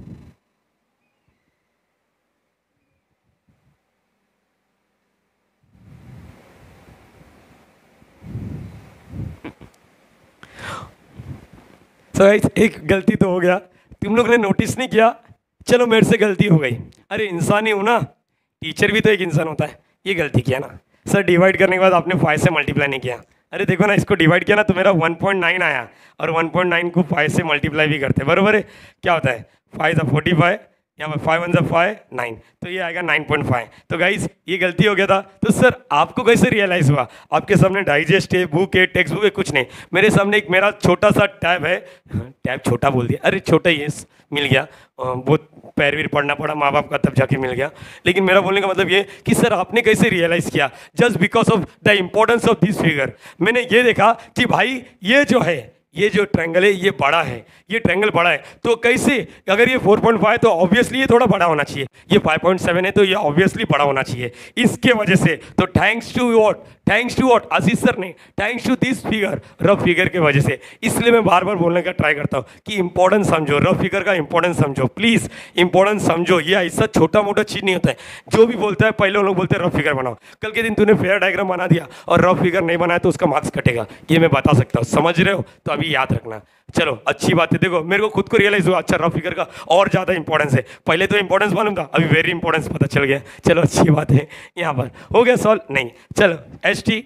एक गलती तो हो गया, तुम लोग ने नोटिस नहीं किया, चलो मेरे से गलती हो गई, अरे इंसान ही हूं ना, टीचर भी तो एक इंसान होता है, ये गलती किया ना सर, डिवाइड करने के बाद आपने 5 से मल्टीप्लाई नहीं किया। अरे देखो ना, इसको डिवाइड किया ना तो मेरा 1.9 आया, और 1.9 को 5 से मल्टीप्लाई भी करते हैं, बरोबर है। क्या होता है 5 × 45, यहाँ पर 5 × 1 = 5 9, तो ये आएगा 9.5। तो गाइज ये गलती हो गया था। तो सर आपको कैसे रियलाइज़ हुआ, आपके सामने डाइजेस्ट है, बुक है, टेक्स्ट बुक है, कुछ नहीं, मेरे सामने एक मेरा छोटा सा टैब है, टैब छोटा बोल दिया, अरे छोटा ही है, मिल गया, बहुत पैरवीर पढ़ना पड़ा माँ बाप का तब जाके मिल गया, लेकिन मेरा बोलने का मतलब ये कि सर आपने कैसे रियलाइज़ किया, just because of the importance of this figure. मैंने ये देखा कि भाई ये जो है, ये जो ट्रायंगल है ये बड़ा है, ये ट्रायंगल बड़ा है, तो कैसे, अगर ये 4.5 तो ऑब्वियसली ये थोड़ा बड़ा होना चाहिए, ये 5.7 है तो ये ऑब्वियसली बड़ा होना चाहिए, इसके वजह से। तो thanks to what Ashish sir ने, thanks to this figure, rough figure के वजह से। इसलिए मैं बार बार बोलने का ट्राई करता हूँ कि इंपॉर्टेंस समझो, रफ फिगर का इंपॉर्टेंस समझो, प्लीज इंपॉर्टेंस समझो, ये ऐसा छोटा मोटा चीज नहीं होता है। जो भी बोलता है पहले उन लोग बोलते हैं रफ फिगर बनाओ, कल के दिन तूने फेयर डायग्राम बना दिया और रफ फिगर नहीं बनाया तो उसका मार्क्स कटेगा, ये मैं बता सकता हूँ, समझ रहे हो, तो अभी याद रखना। चलो अच्छी बात है, देखो मेरे को खुद को रियलाइज हुआ, अच्छा रफ फिगर का और ज्यादा इंपॉर्टेंस है, पहले तो इंपॉर्टेंस मालूम था, अभी वेरी इंपॉर्टेंस पता चल गया। चलो अच्छी बात है, यहाँ पर हो गया सॉल्व, नहीं चलो ST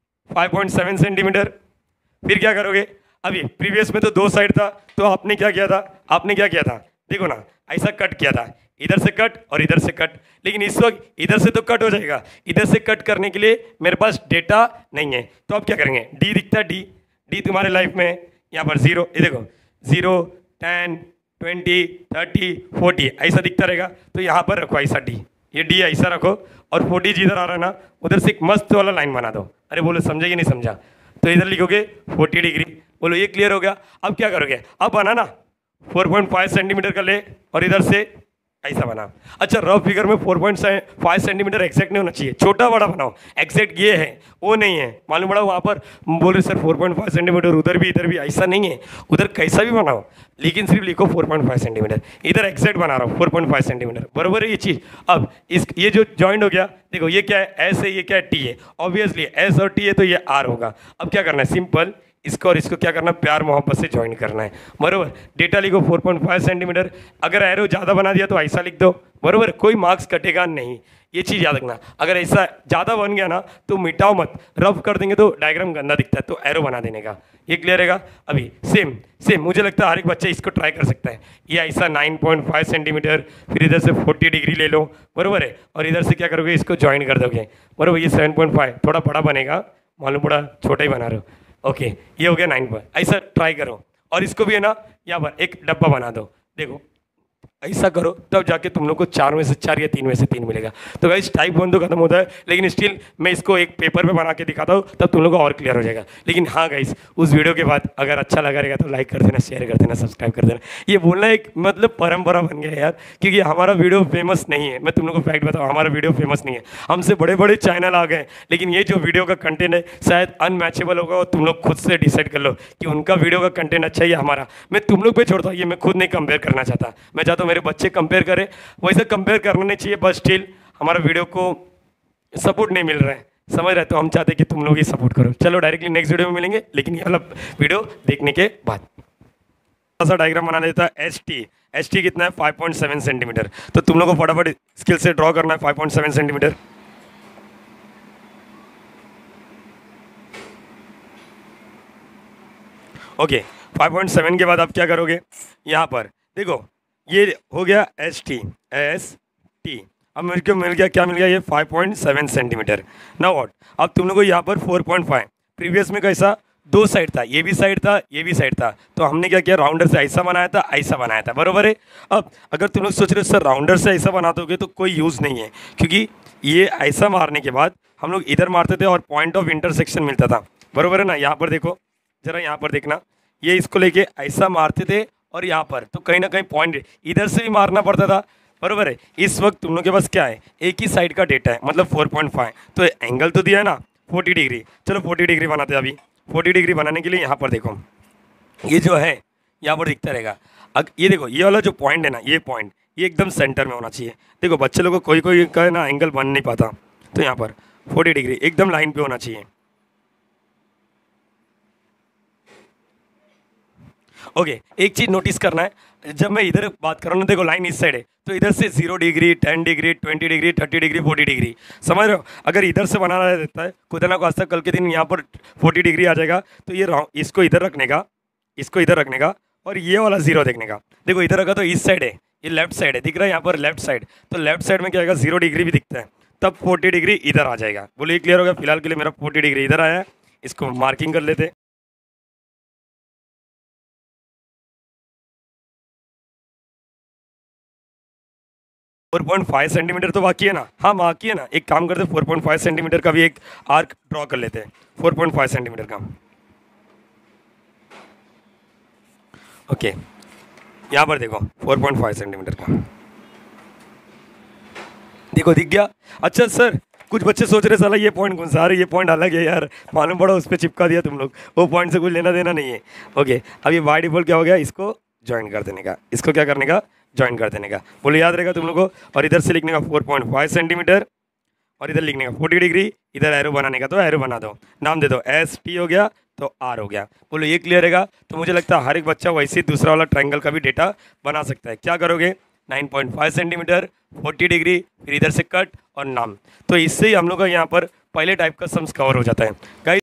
5.7 सेंटीमीटर। फिर क्या करोगे, अभी प्रीवियस में तो दो साइड था, तो आपने क्या किया था, देखो ना ऐसा कट किया था, इधर से कट और इधर से कट, लेकिन इस वक्त इधर से तो कट हो जाएगा, इधर से कट करने के लिए मेरे पास डेटा नहीं है, तो अब क्या करेंगे, डी दिखता है, डी तुम्हारे लाइफ में यहाँ पर 0, ये देखो 0 10 20 30 40 ऐसा दिखता रहेगा, तो यहाँ पर रखो ऐसा डी, ये डी ऐसा रखो, और 40 जिधर आ रहा है ना उधर से एक मस्त वाला लाइन बना दो। अरे बोलो समझे कि नहीं समझा, तो इधर लिखोगे 40 डिग्री। बोलो ये क्लियर हो गया। अब क्या करोगे, अब बनाना 4.5 सेंटीमीटर का ले और इधर से ऐसा बना। अच्छा रफ फिगर में 4.5 सेंटीमीटर एक्जैक्ट नहीं होना चाहिए, छोटा बड़ा बनाओ। एक्जैक्ट ये है वो नहीं है, मालूम पड़ा वहाँ पर बोले सर 4.5 सेंटीमीटर उधर भी इधर भी, ऐसा नहीं है। उधर कैसा भी बनाओ लेकिन सिर्फ लिखो 4.5 सेंटीमीटर। इधर एक्जैक्ट बना रहा हूँ 4.5 सेंटीमीटर, बराबर है ये चीज़। अब इस ये जो जॉइंट हो गया, देखो ये क्या है एस है, ये क्या है टी है। ऑब्वियसली एस और टी है तो ये आर होगा। अब क्या करना है, सिंपल इसको और इसको क्या करना है, प्यार मोहब्बत से ज्वाइन करना है, बरोबर। डेटा लिखो 4.5 सेंटीमीटर। अगर एरो ज़्यादा बना दिया तो ऐसा लिख दो, बरोबर। कोई मार्क्स कटेगा नहीं, ये चीज़ याद रखना। अगर ऐसा ज़्यादा बन गया ना तो मिटाओ मत, रफ कर देंगे तो डायग्राम गंदा दिखता है, तो एरो बना देने का। ये क्लियर रहेगा। अभी सेम सेम मुझे लगता है हर एक बच्चा इसको ट्राई कर सकता है। ये ऐसा 9.5 सेंटीमीटर, फिर इधर से 40 डिग्री ले लो, बरोबर है। और इधर से क्या करोगे, इसको ज्वाइन कर दोगे, बरोबर। ये 7.5 थोड़ा बड़ा बनेगा, मालूम पड़ा छोटा ही बना रहे हो। ओके ये हो गया 9 पर। ऐसा ट्राई करो। और इसको भी है ना यहाँ पर एक डब्बा बना दो, देखो ऐसा करो, तब जाके तुम लोग को 4 में से 4 या 3 में से 3 मिलेगा। तो गाइस टाइप 1 तो खत्म होता है, लेकिन स्टिल मैं इसको एक पेपर पे बना के दिखाता हूँ, तब तुम लोग को और क्लियर हो जाएगा। लेकिन हाँ गाइस उस वीडियो के बाद अगर अच्छा लगा रहेगा तो लाइक कर देना, शेयर कर देना, सब्सक्राइब कर देना। ये बोलना एक मतलब परंपरा बन गया है यार, क्योंकि हमारा वीडियो फेमस नहीं है। मैं तुम लोग को फैक्ट बताऊँ, हमारा वीडियो फेमस नहीं है, हमसे बड़े बड़े चैनल आ गए, लेकिन ये जो वीडियो का कंटेंट है शायद अनमैचेबल होगा, और तुम लोग खुद से डिसाइड कर लो कि उनका वीडियो का कंटेंट अच्छा है या हमारा। मैं तुम लोग पे छोड़ता हूँ, ये मैं खुद नहीं कंपेयर करना चाहता। मैं चाहता हूँ मेरे बच्चे कंपेयर करें, वैसे कंपेयर करना नहीं चाहिए, बस स्टिल हमारा वीडियो को सपोर्ट नहीं मिल रहा है, समझ रहे। तो हम चाहते हैं कि तुम लोग ही सपोर्ट करो। चलो डायरेक्टली नेक्स्ट वीडियो में मिलेंगे, लेकिन ये वाला वीडियो देखने के बाद। थोड़ा सा डायग्राम बना देता है एस टी कितना है 5.7 सेंटीमीटर। तो तुम लोग को फटाफट स्किल से ड्रॉ करना है 5.7 सेंटीमीटर। ओके 5.7 के बाद आप क्या करोगे, यहाँ पर देखो ये हो गया एस टी। अब मेरे को मिल गया, क्या मिल गया, ये 5.7 सेंटीमीटर। ना व्हाट, अब तुम लोग को यहाँ पर 4.5। प्रीवियस में कैसा, 2 साइड था, ये भी साइड था ये भी साइड था, तो हमने क्या किया, राउंडर से ऐसा बनाया था ऐसा बनाया था, बरोबर है। अब अगर तुम लोग सोच रहे हो सर राउंडर से ऐसा बना दोगे तो कोई यूज़ नहीं है, क्योंकि ये ऐसा मारने के बाद हम लोग इधर मारते थे और पॉइंट ऑफ इंटरसेक्शन मिलता था, बरोबर है ना। यहाँ पर देखो जरा, यहाँ पर देखना, ये इसको लेके ऐसा मारते थे और यहाँ पर तो कहीं ना कहीं पॉइंट इधर से भी मारना पड़ता था, बरोबर है। इस वक्त तुम लोग के पास क्या है, एक ही साइड का डेटा है, मतलब 4.5। तो एंगल तो दिया है ना 40 डिग्री। चलो 40 डिग्री बनाते हैं। अभी 40 डिग्री बनाने के लिए यहाँ पर देखो, ये जो है यहाँ पर दिखता रहेगा। ये देखो ये वाला जो पॉइंट है ना, ये पॉइंट ये एकदम सेंटर में होना चाहिए। देखो बच्चे लोगों को कोई का ना एंगल बन नहीं पाता, तो यहाँ पर 40 डिग्री एकदम लाइन पे होना चाहिए। ओके एक चीज़ नोटिस करना है, जब मैं इधर बात कर रहा हूँ ना, देखो लाइन इस साइड है, तो इधर से 0 degree 10 degree 20 degree 30 degree 40 degree, समझ रहे हो। अगर इधर से बनाना रहता है खुदा ना खास्ता कल के दिन यहाँ पर 40 डिग्री आ जाएगा, तो ये इसको इधर रखने का, इसको इधर रखने का, और ये वाला 0 देखने का। देखो इधर रखा तो इस साइड है, ये लेफ्ट साइड है, दिख रहा है यहाँ पर लेफ्ट साइड, तो लेफ्ट साइड में क्या आएगा, 0 डिग्री भी दिखता है, तब 40 डिग्री इधर आ जाएगा। बोलिए क्लियर हो गया। फिलहाल के लिए मेरा 40 डिग्री इधर आया है, इसको मार्किंग कर लेते। 4.5 सेंटीमीटर तो बाकी है ना, हाँ बाकी है ना। एक काम करते 4.5 सेंटीमीटर का भी एक आर्क ड्रॉ कर लेते हैं, 4.5 सेंटीमीटर का। ओके यहाँ पर देखो 4.5 सेंटीमीटर का, देखो दिख गया। अच्छा सर कुछ बच्चे सोच रहे साला ये पॉइंट कौन सा, अरे ये पॉइंट अलग है यार, मालूम पड़ा उस पर चिपका दिया तुम लोग, वो पॉइंट से कुछ लेना देना नहीं है। ओके अब ये बाय डिफॉल्ट क्या हो गया, इसको ज्वाइन कर देने का, इसको क्या करने का, ज्वाइन कर देने का। बोलो याद रहेगा तुम लोग को। और इधर से लिखने का 4.5 सेंटीमीटर, और इधर लिखने का 40 डिग्री, इधर एरो बनाने का तो एरो बना दो, नाम दे दो एस टी हो गया तो आर हो गया। बोलो ये क्लियर रहेगा। तो मुझे लगता है हर एक बच्चा वैसे ही दूसरा वाला ट्रायंगल का भी डेटा बना सकता है। क्या करोगे, 9.5 सेंटीमीटर 40 डिग्री, फिर इधर से कट और नाम। तो इससे ही हम लोग का यहाँ पर पहले टाइप का सम्स कवर हो जाता है गाइस।